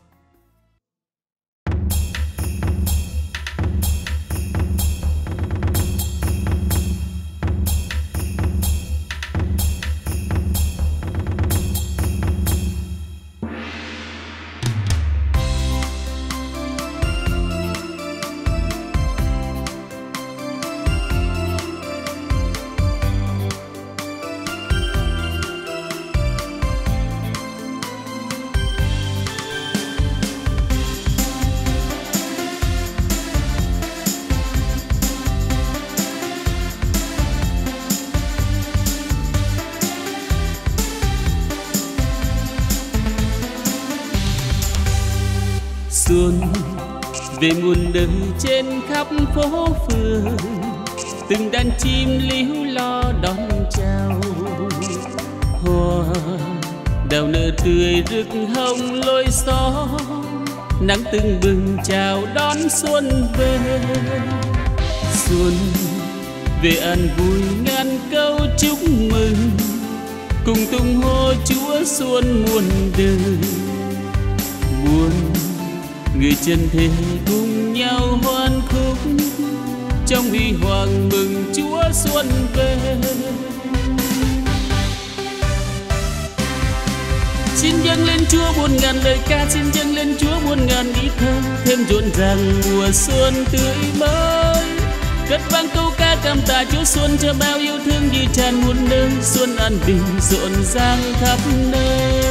Xuân về muôn đời trên khắp phố phường, từng đàn chim líu lo đón chào. Hoa đào nở tươi rực hồng lối gió, nắng tưng bừng chào đón xuân về. Xuân về an vui ngàn câu chúc mừng, cùng tung hô Chúa xuân muôn đời. Muôn người chân thế cùng nhau hoan khúc, trong huy hoàng mừng Chúa xuân về. Xin dâng lên Chúa muôn ngàn lời ca, xin dâng lên Chúa muôn ngàn ý thơ, thêm rộn ràng mùa xuân tươi mới. Cất vang câu ca cảm tạ Chúa xuân cho bao yêu thương như tràn muôn nơi, xuân an bình rộn ràng khắp nơi.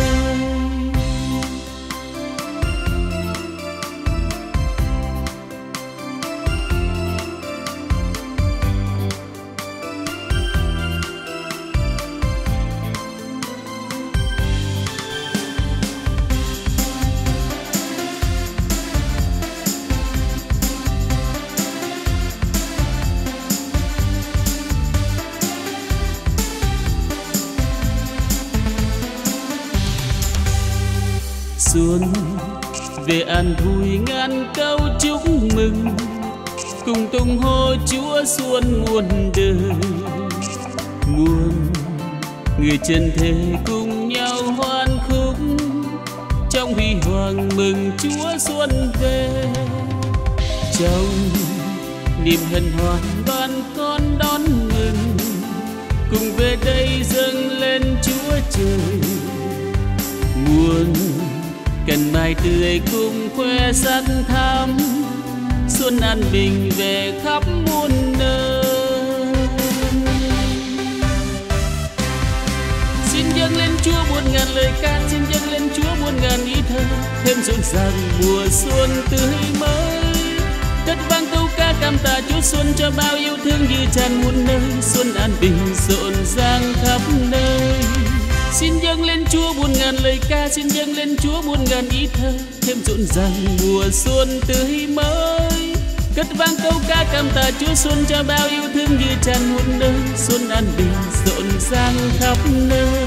Xuân về an vui ngàn câu chúc mừng, cùng tung hô Chúa xuân muôn đời. Muôn người chân thế cùng nhau hoan khúc, trong huy hoàng mừng Chúa xuân về. Trong niềm hân hoan đoàn con đón mừng, cùng về đây dâng lên Chúa trời. Muôn cành mai tươi cùng khoe sắc thắm, xuân an bình về khắp muôn nơi. muôn ngàn lời ca, xin dâng lên Chúa muôn ngàn ý thơ, thêm rộn ràng mùa xuân tươi mới. Cất vang câu ca cảm tạ Chúa xuân cho bao yêu thương như tràn muôn nơi, xuân an bình rộn ràng khắp nơi. Xin dâng lên Chúa muôn ngàn lời ca, xin dâng lên Chúa muôn ngàn ý thơ, thêm rộn ràng mùa xuân tươi mới. Cất vang câu ca cảm tạ Chúa xuân cho bao yêu thương như tràn muôn nơi, xuân an bình rộn ràng khắp nơi.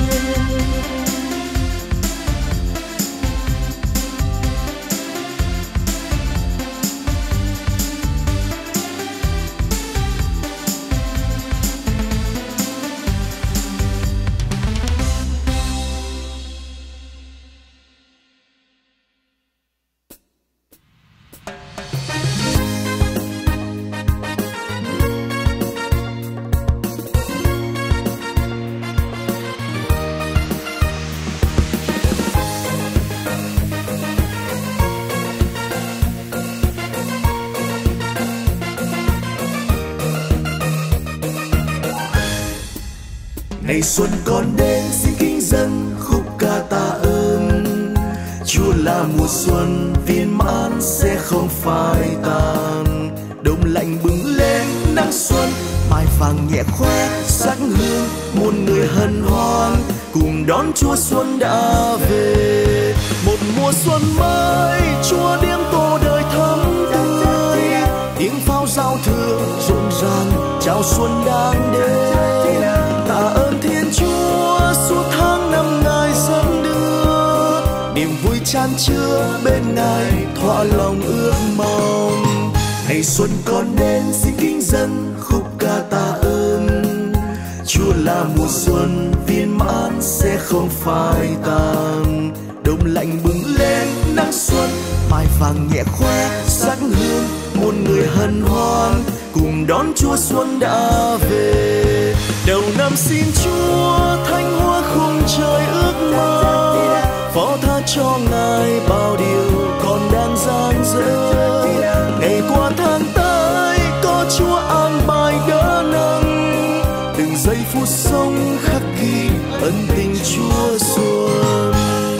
Ngày xuân còn đến xin kính dâng khúc ca tạ ơn. Chúa là mùa xuân viên mãn sẽ không phai tàn. Đông lạnh bừng lên nắng xuân, mai vàng nhẹ khoe sắc hương, muôn người hân hoan cùng đón Chúa xuân đã về. Một mùa xuân mới Chúa điếm tô đời thắm tươi, tiếng pháo giao thừa rộn ràng chào xuân đang đến. Tạ ơn Thiên Chúa suốt tháng năm Ngài dẫn đưa, niềm vui chan chứa bên Ngài thỏa lòng ước mong. Ngày xuân còn đến xin kính dâng khúc ca tạ ơn. Chúa là mùa xuân viên mãn sẽ không phai tàn. Đông lạnh bừng lên nắng xuân, mai vàng nhẹ khoe sắc hương, muôn người hân hoan cùng đón Chúa xuân đã về. Đầu năm xin Chúa thanh hoa khung trời ước mơ, phó tha cho Ngài bao điều còn đang dang dở. Ngày qua tháng tới có Chúa an bài đỡ nâng, từng giây phút sống khắc ghi ân tình Chúa xuân.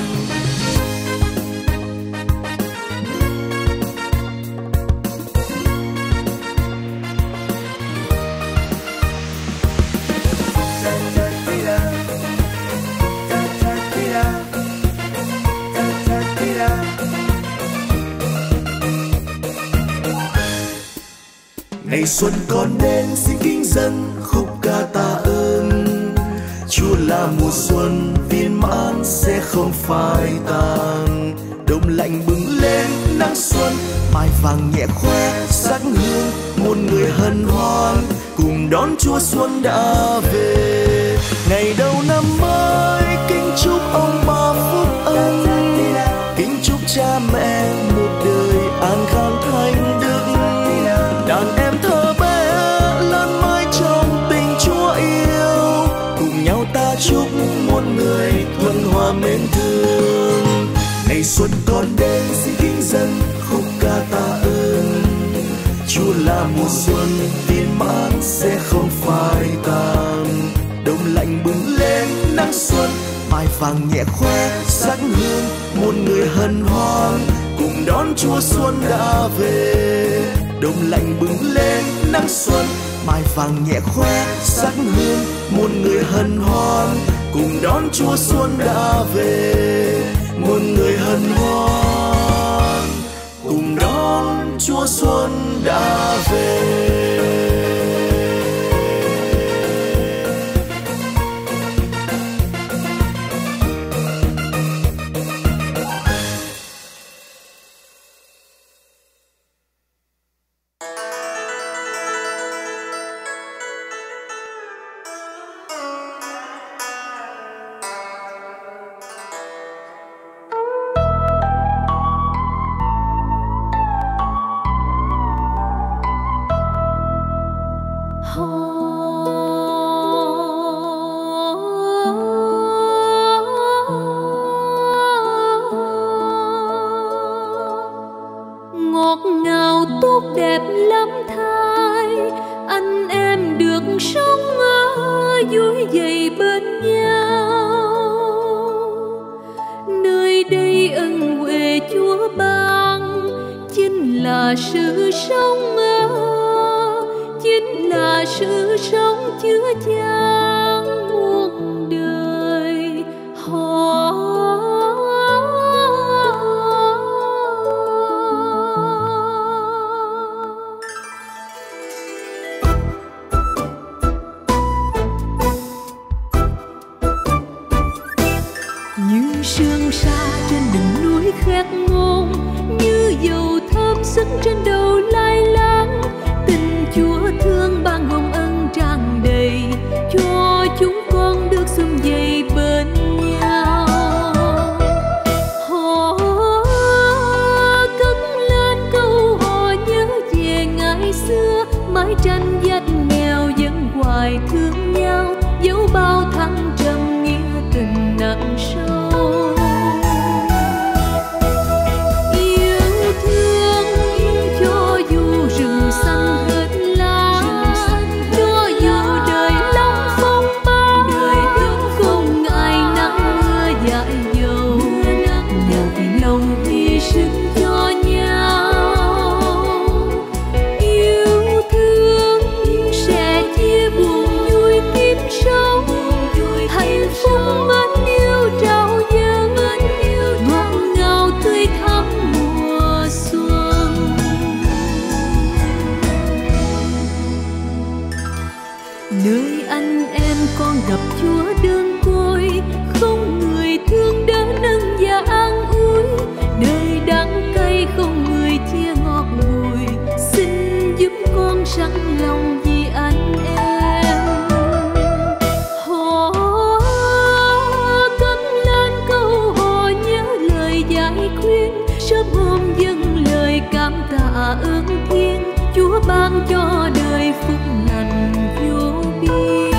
Ngày xuân còn đến xin kính dâng khúc ca tạ ơn. Chúa là mùa xuân viên mãn sẽ không phai tàn. Đông lạnh bừng lên nắng xuân, mai vàng nhẹ khoe sắc hương, muôn người hân hoan cùng đón Chúa xuân đã về. Ngày đầu năm mới kính chúc ông bà phúc ân, kính chúc cha mẹ một đời an khang thanh đức. Đàn em thơ bé lớn mãi trong tình Chúa yêu, cùng nhau ta chúc muôn người thuận hòa mến thương. Ngày xuân còn đến xin kính dâng khúc ca tạ ơn. Chúa là mùa xuân viên mãn sẽ không phai tàn. Đông lạnh bừng lên nắng xuân, mai vàng nhẹ khoe sắc hương, muôn người hân hoan cùng đón Chúa xuân đã về. Đông lạnh bừng lên nắng xuân, mai vàng nhẹ khoe sắc hương, muôn người hân hoan cùng đón Chúa xuân đã về. Muôn người hân hoan cùng đón Chúa xuân đã về. sống ở vui vầy bên nhau. ân huệ Chúa ban, chính là sự sống chính là sự sống chứa chan muôn đời. Như sương sa trên đỉnh núi khét ngôn, như dầu thơm sức trên đầu lai láng. Tình Chúa thương ban hồng ân tràn đầy, cho chúng con được sum vầy bên nhau. Họ cất lên câu hò nhớ về ngày xưa, mái tranh vách nghèo vẫn hoài thương nhau, dẫu bao thăng trầm nghĩa tình nặng sâu. Yêu thương cho dù rừng xanh hết lá, cho dù đời long phong ba, không ngại nắng mưa dại dầu, đều vì lòng hy sinh cho nhau. Yêu thương sẽ chia buồn vui kiếp sống, hạnh phúc mến yêu trao dâng, ngọt ngào tươi thắm mùa xuân. Nơi anh em con gặp Chúa đơn côi, không người thương đỡ nâng và an ủi. Đời đắng cay không người chia ngọt bùi, xin giúp con sẵn lòng vì anh em. Họ cất lên câu hò nhớ lời giải khuyên, sớm hôm dâng lời cảm tạ ơn Thiên, Chúa ban cho đời phúc lành vô biên.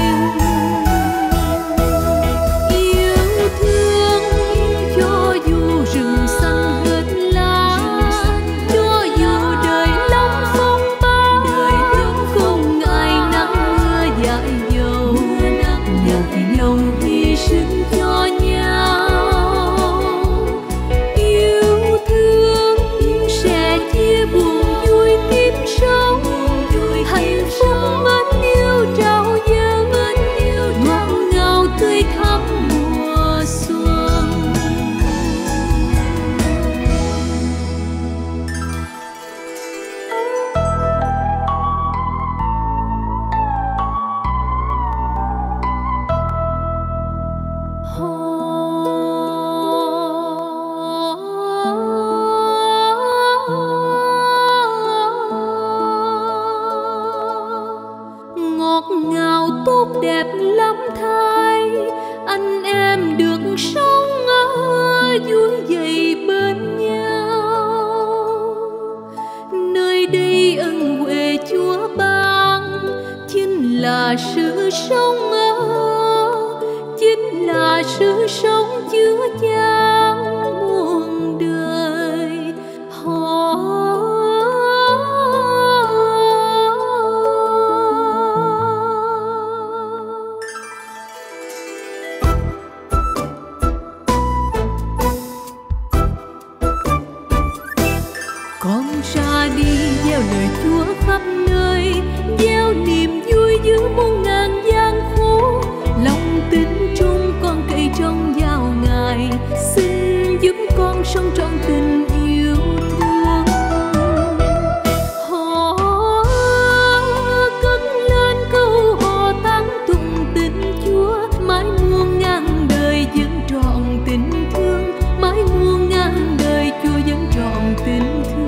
Yêu thương cho dù rừng xanh hết lá, cho dù đời long phong ba, không ngại nắng mưa dại dầu, đều vì lòng hy sinh cho nhau. Yêu thương sẽ chia buồn vui kiếp sống, hạnh phúc mến yêu trao dâng, ngọt ngào tươi thắm mùa xuân. Ngọt ngào tốt đẹp lắm thay, anh em được sống vui vầy bên nhau. Nơi đây ân huệ Chúa ban, chính là sự sống chính là sự sống chứa chan muôn đời. Con ra đi gieo lời Chúa khắp nơi, gieo niềm vui giữa muôn ngàn gian khổ. Lòng tin trung con cây trong vào Ngài, xin giúp con sống trọn tình yêu thương. Họ cất lên câu hò tán tụng tình Chúa, mãi muôn ngàn đời vẫn trọn tình thương, mãi muôn ngàn đời Chúa vẫn trọn tình thương.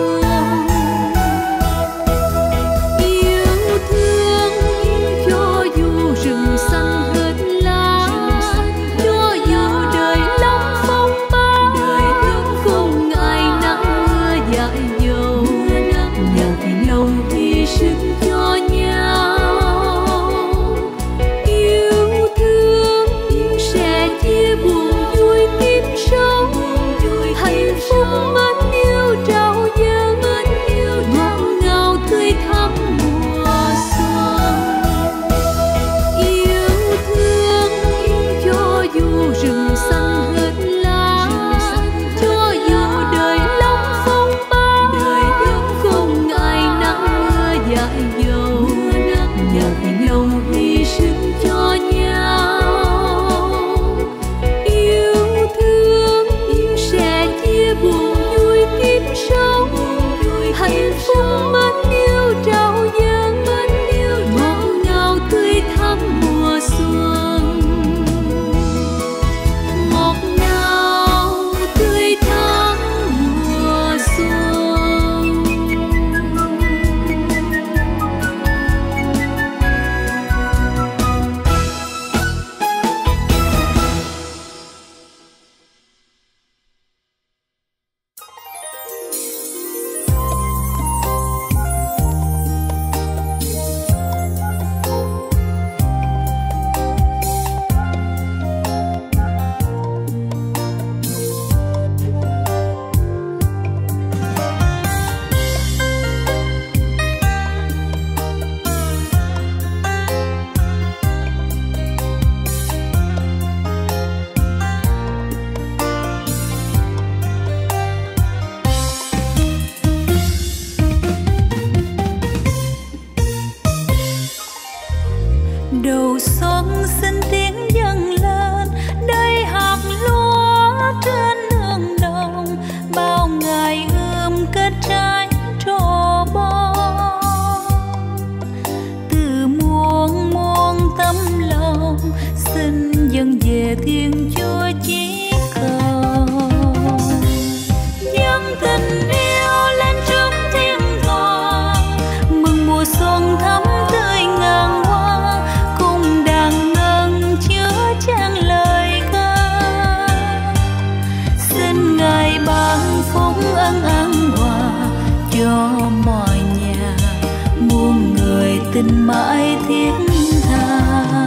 Yêu thương cho dù rừng xanh hết lá, cho dù đời long phong ba, không ngại cho mọi nhà muôn người tình mãi thiết tha.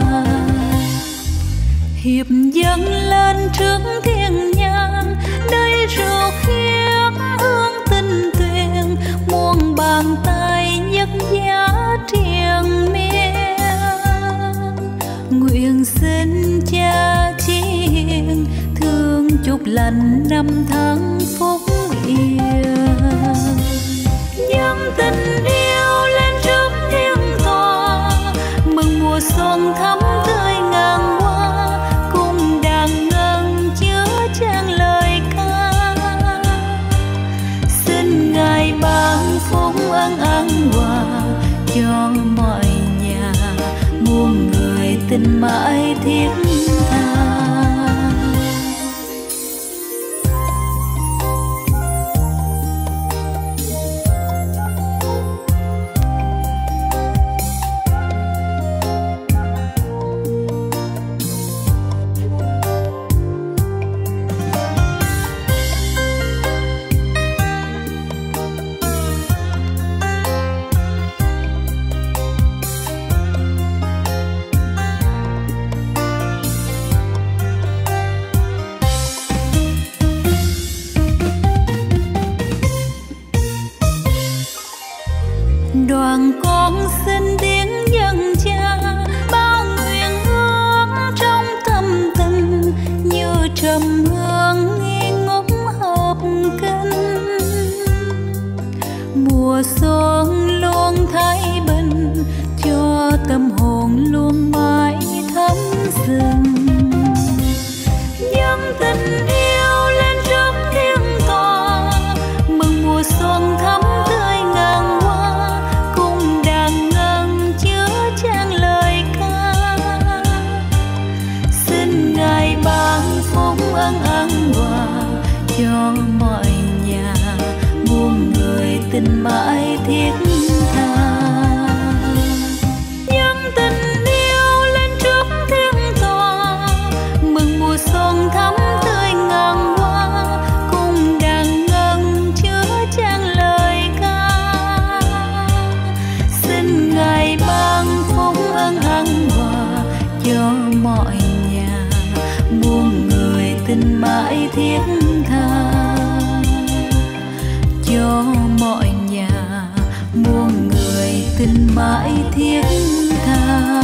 Hiệp dâng lên trước thiên nhang, đây rượu khiếp hương tình tuyền, muôn bàn tay nhất giá triền miên. Nguyện xin cha chi hiền, thương chúc lành năm tháng phúc yên. Dâng tình yêu lên trước thiên tòa, mừng mùa xuân thắm tươi ngàn hoa, cùng đàn ngân chứa chan lời ca. Xin Ngài ban phúc ân an hòa cho mọi nhà, muôn người tình mãi thiết tha. Đoàn con xin tiếng dân cha, bao nguyện ước trong tâm tình, như trầm hương nghi ngút hợp kinh. Mùa xuân luôn thái bình, cho tâm hồn luôn mãi thấm rừng. Dâng tình yêu lên trước thiên tòa, mừng mùa xuân thắm tươi ngàn hoa, cùng đàn ngân chứa chan lời ca. Xin Ngài ban phúc ân an hòa cho mọi nhà, muôn người tình mãi thiết tha. Dâng tình yêu lên trước thiên tòa, mừng mùa xuân thắm tươi ngàn hoa, cùng đàn ngân chứa chan lời ca. Xin Ngài ban phúc ân an hòa cho mọi nhà, muôn người tình mãi thiết tha. Cho mọi nhà, muôn người tình mãi thiết tha.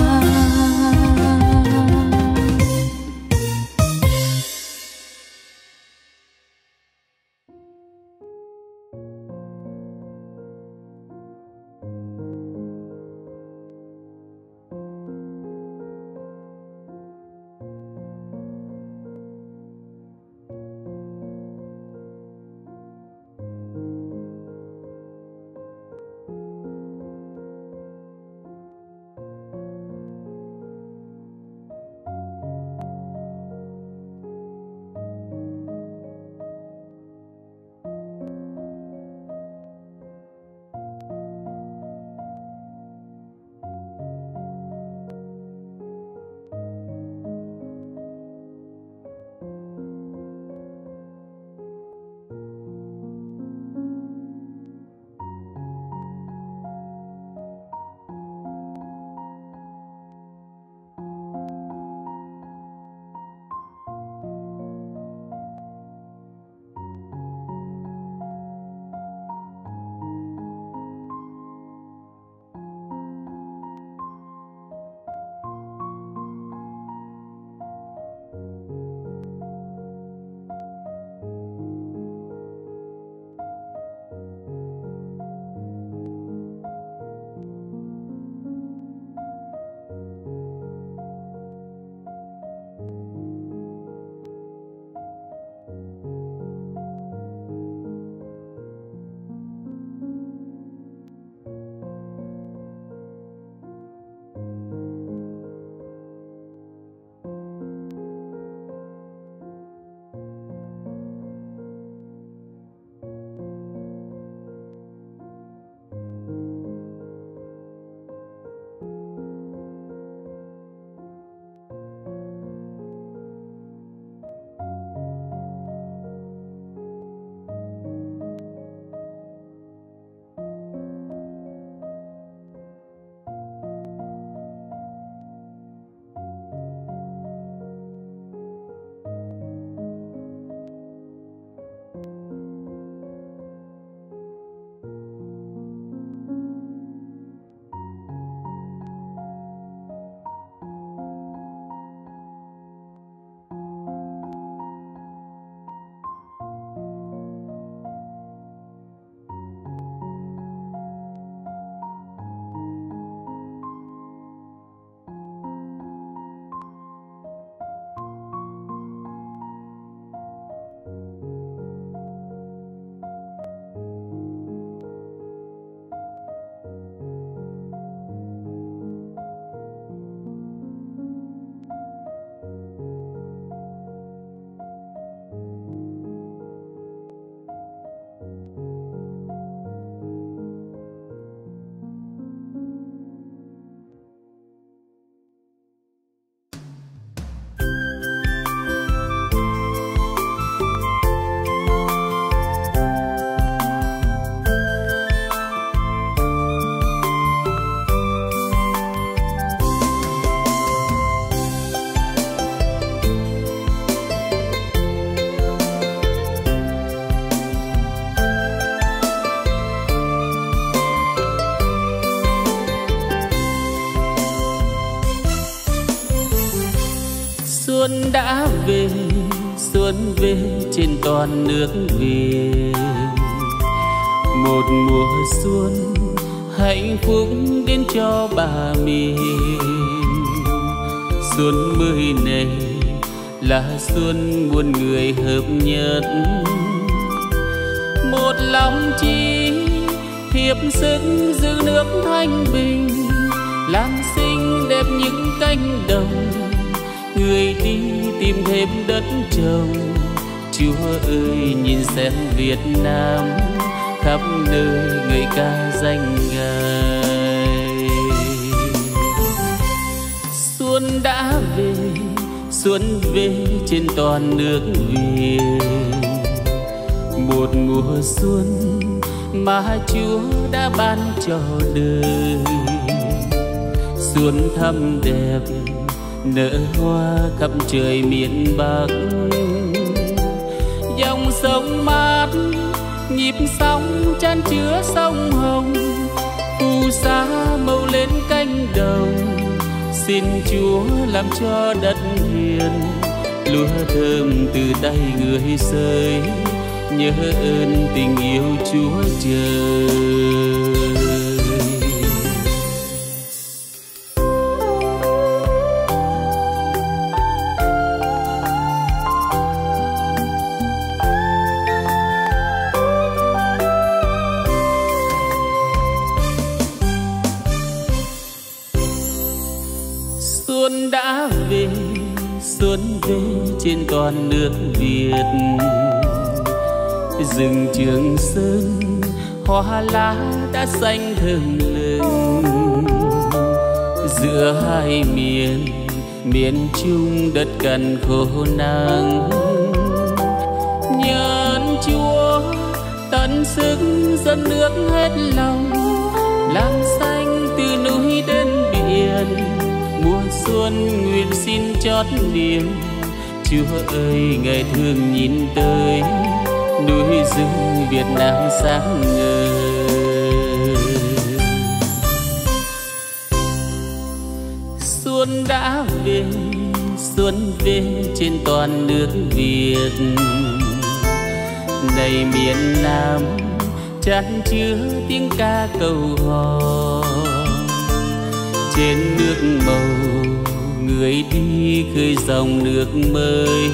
Xuân đã về, xuân về trên toàn nước Việt. Một mùa xuân hạnh phúc đến cho bà miền. Xuân mới này là xuân muôn người hợp nhất, một lòng chí hiệp sức giữ nước thanh bình, làm xinh đẹp những cánh đồng. Người đi tìm thêm đất trồng, Chúa ơi nhìn xem Việt Nam khắp nơi ngợi ca danh Ngài. Xuân đã về, xuân về trên toàn nước Việt. Một mùa xuân mà Chúa đã ban cho đời. Xuân thắm đẹp nở hoa khắp trời miền Bắc. Dòng sông mát nhịp sóng chan chứa sông Hồng, phù sa màu lên cánh đồng. Xin Chúa làm cho đất hiền lúa thơm từ tay người rơi, nhớ ơn tình yêu Chúa trời. Xuân đã về, xuân về trên toàn nước Việt. Rừng Trường Sơn hoa lá đã xanh thơm lừng. Giữa hai miền, miền Trung đất cằn khô nắng. Nhân Chúa tận sức dẫn nước hết lòng, làm xanh từ núi đến biển. Mùa xuân nguyện xin chót niềm, Chúa ơi Ngài thương nhìn tới núi rừng Việt Nam sáng ngời. Xuân đã về, xuân về trên toàn nước Việt. Này miền Nam chan chứa tiếng ca cầu hò. Trên nước màu người đi khơi dòng nước mới.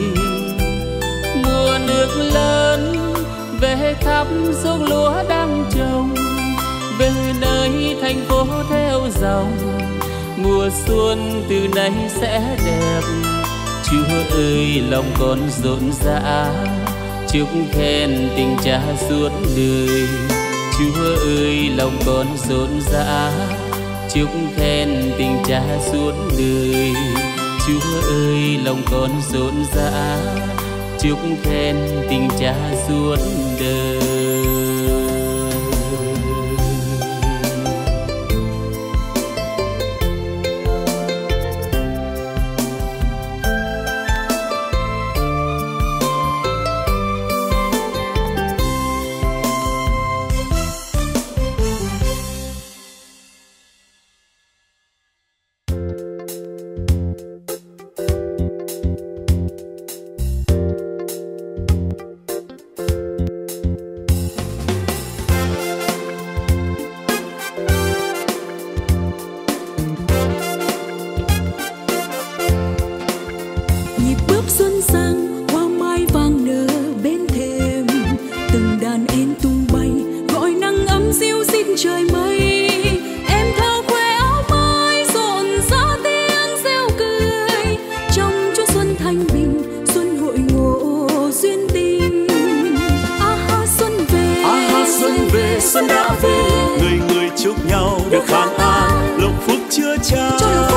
Mùa nước lớn về khắp ruộng lúa đang trồng, về nơi thành phố theo dòng. Mùa xuân từ nay sẽ đẹp, Chúa ơi lòng con rộn rã. Chúc khen tình Cha suốt đời, Chúa ơi lòng con rộn rã. Chúc khen tình Cha suốt đời, Chúa ơi lòng con rộn rã. Chúc khen tình Cha suốt đời. Xuân đã về, người người chúc nhau được khang an, lộc phúc chứa chan.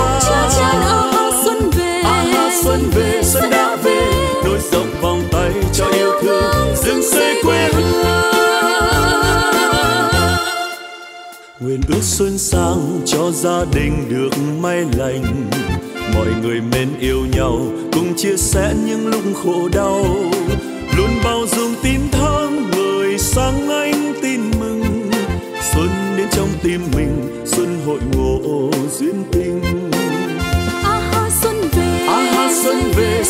Xuân về, xuân về, xuân đã về, nối rộng vòng tay cho yêu thương, dựng xây quê hương. Nguyện ước xuân sang cho gia đình được may lành, mọi người mến yêu nhau, cùng chia sẻ những lúc khổ đau, luôn bao dung tin thắm người sáng ánh tin mừng. Xuân đến trong tim mình, xuân hội ngộ duyên tình. Xuân về, xuân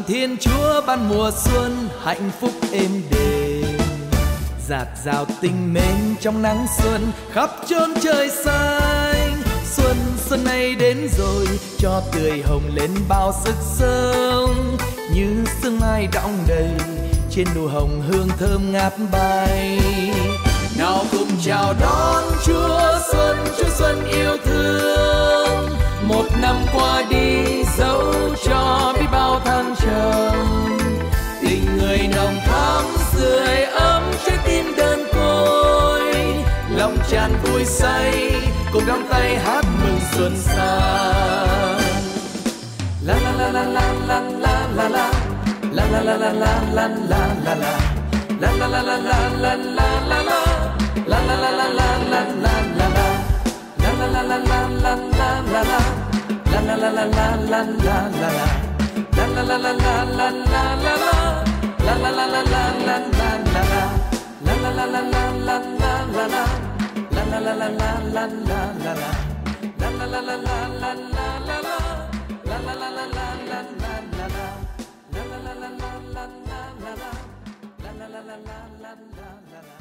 Thần Thiên Chúa ban mùa xuân hạnh phúc êm đềm, dạt dào tình mến trong nắng xuân khắp chốn trời xanh. Xuân xuân này đến rồi cho tươi hồng lên bao sức sống, như sương mai đong đầy trên nụ hồng hương thơm ngát bay. Nào cùng chào đón Chúa Xuân yêu thương. Một năm qua đi dẫu cho biết bao thăng trầm, tình người nồng thắm sưởi ấm trái tim đơn côi. Lòng tràn vui say cùng đong tay hát mừng xuân sang. La la la la la la la la la la la la la la la la la la. La la la la la la la la la. La la la la la la la la la. La la la la la la la la la. La la la la la la la la la. La la la la la la la la la. La la la la la la la la la. La la la la la la la la la. La la la la la la la la la. La la la la la la la la la. La la la la la la la la la. La la la la la la la la la. La la la la la la la la.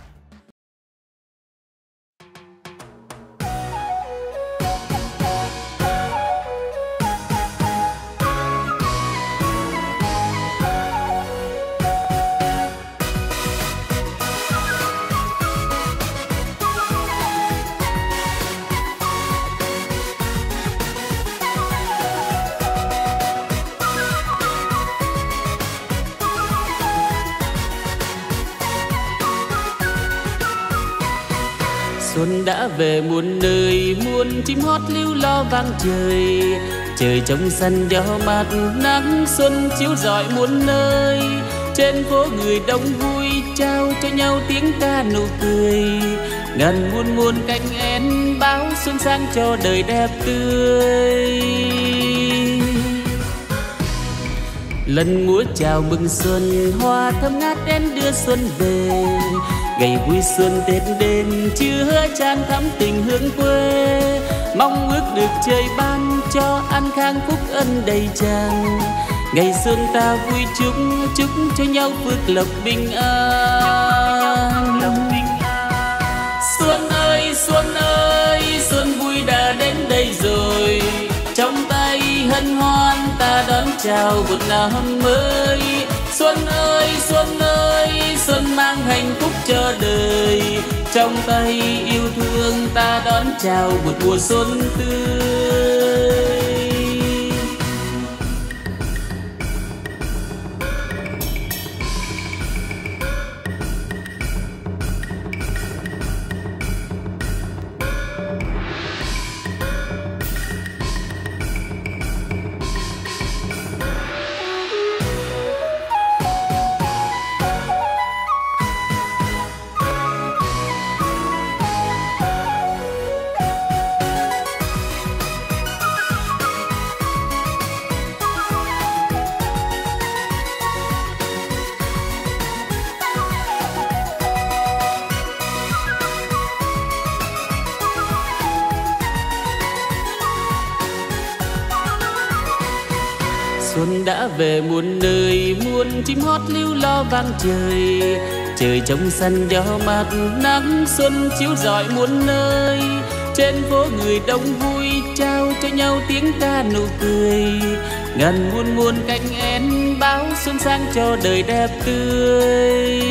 Xuân đã về muôn nơi, muôn chim hót líu lo vang trời. Trời trong xanh gió mát, nắng xuân chiếu rọi muôn nơi. Trên phố người đông vui, trao cho nhau tiếng ca nụ cười. Ngàn muôn muôn cánh én báo xuân sang cho đời đẹp tươi. Lần múa chào mừng xuân, hoa thơm ngát đến đưa xuân về. Ngày vui xuân Tết đến, chứa chan thắm tình hương quê. Mong ước được trời ban cho an khang phúc ân đầy tràn. Ngày xuân ta vui chúc, chúc cho nhau phước lộc bình an. Xuân ơi, xuân ơi, xuân vui đã đến đây rồi. Trong tay hân hoan ta đón chào một năm mới. Xuân ơi, xuân ơi, xuân mang hạnh phúc cho đời. Trong tay yêu thương ta đón chào một mùa xuân tươi. Xuân đã về muôn nơi, muôn chim hót líu lo vang trời. Trời trong xanh gió mát, nắng xuân chiếu rọi muôn nơi. Trên phố người đông vui, trao cho nhau tiếng ca nụ cười. Ngàn muôn muôn cánh én báo xuân sang cho đời đẹp tươi.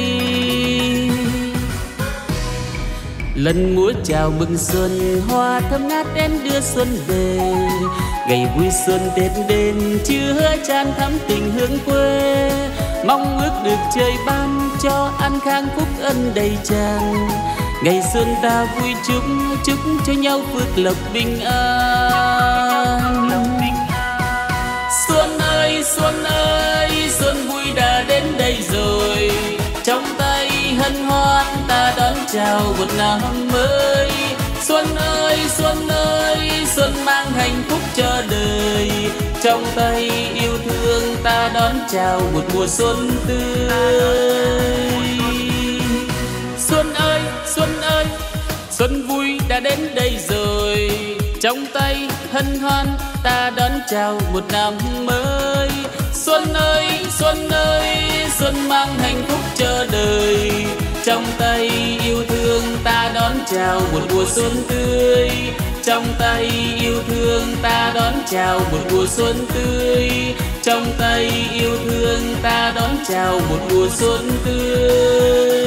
Lần múa chào mừng xuân, hoa thơm ngát đến đưa xuân về. Ngày vui xuân Tết đến, chứa chan thắm tình hương quê. Mong ước được trời ban cho an khang phúc ân đầy tràn. Ngày xuân ta vui chúc, chúc cho nhau phước lộc bình an. Xuân ơi, xuân ơi, xuân vui đã đến đây rồi. Trong tay hân hoan ta đón chào một năm mới. Xuân ơi, xuân ơi, xuân mang hạnh phúc cho đời. Trong tay yêu thương ta đón chào một mùa xuân tươi. Xuân ơi, xuân ơi, xuân vui đã đến đây rồi. Trong tay hân hoan ta đón chào một năm mới. Xuân ơi, xuân ơi, xuân mang hạnh phúc chờ đời. Trong tay yêu thương ta đón chào một mùa xuân tươi. Trong tay yêu thương ta đón chào một mùa xuân tươi. Trong tay yêu thương ta đón chào một mùa xuân tươi.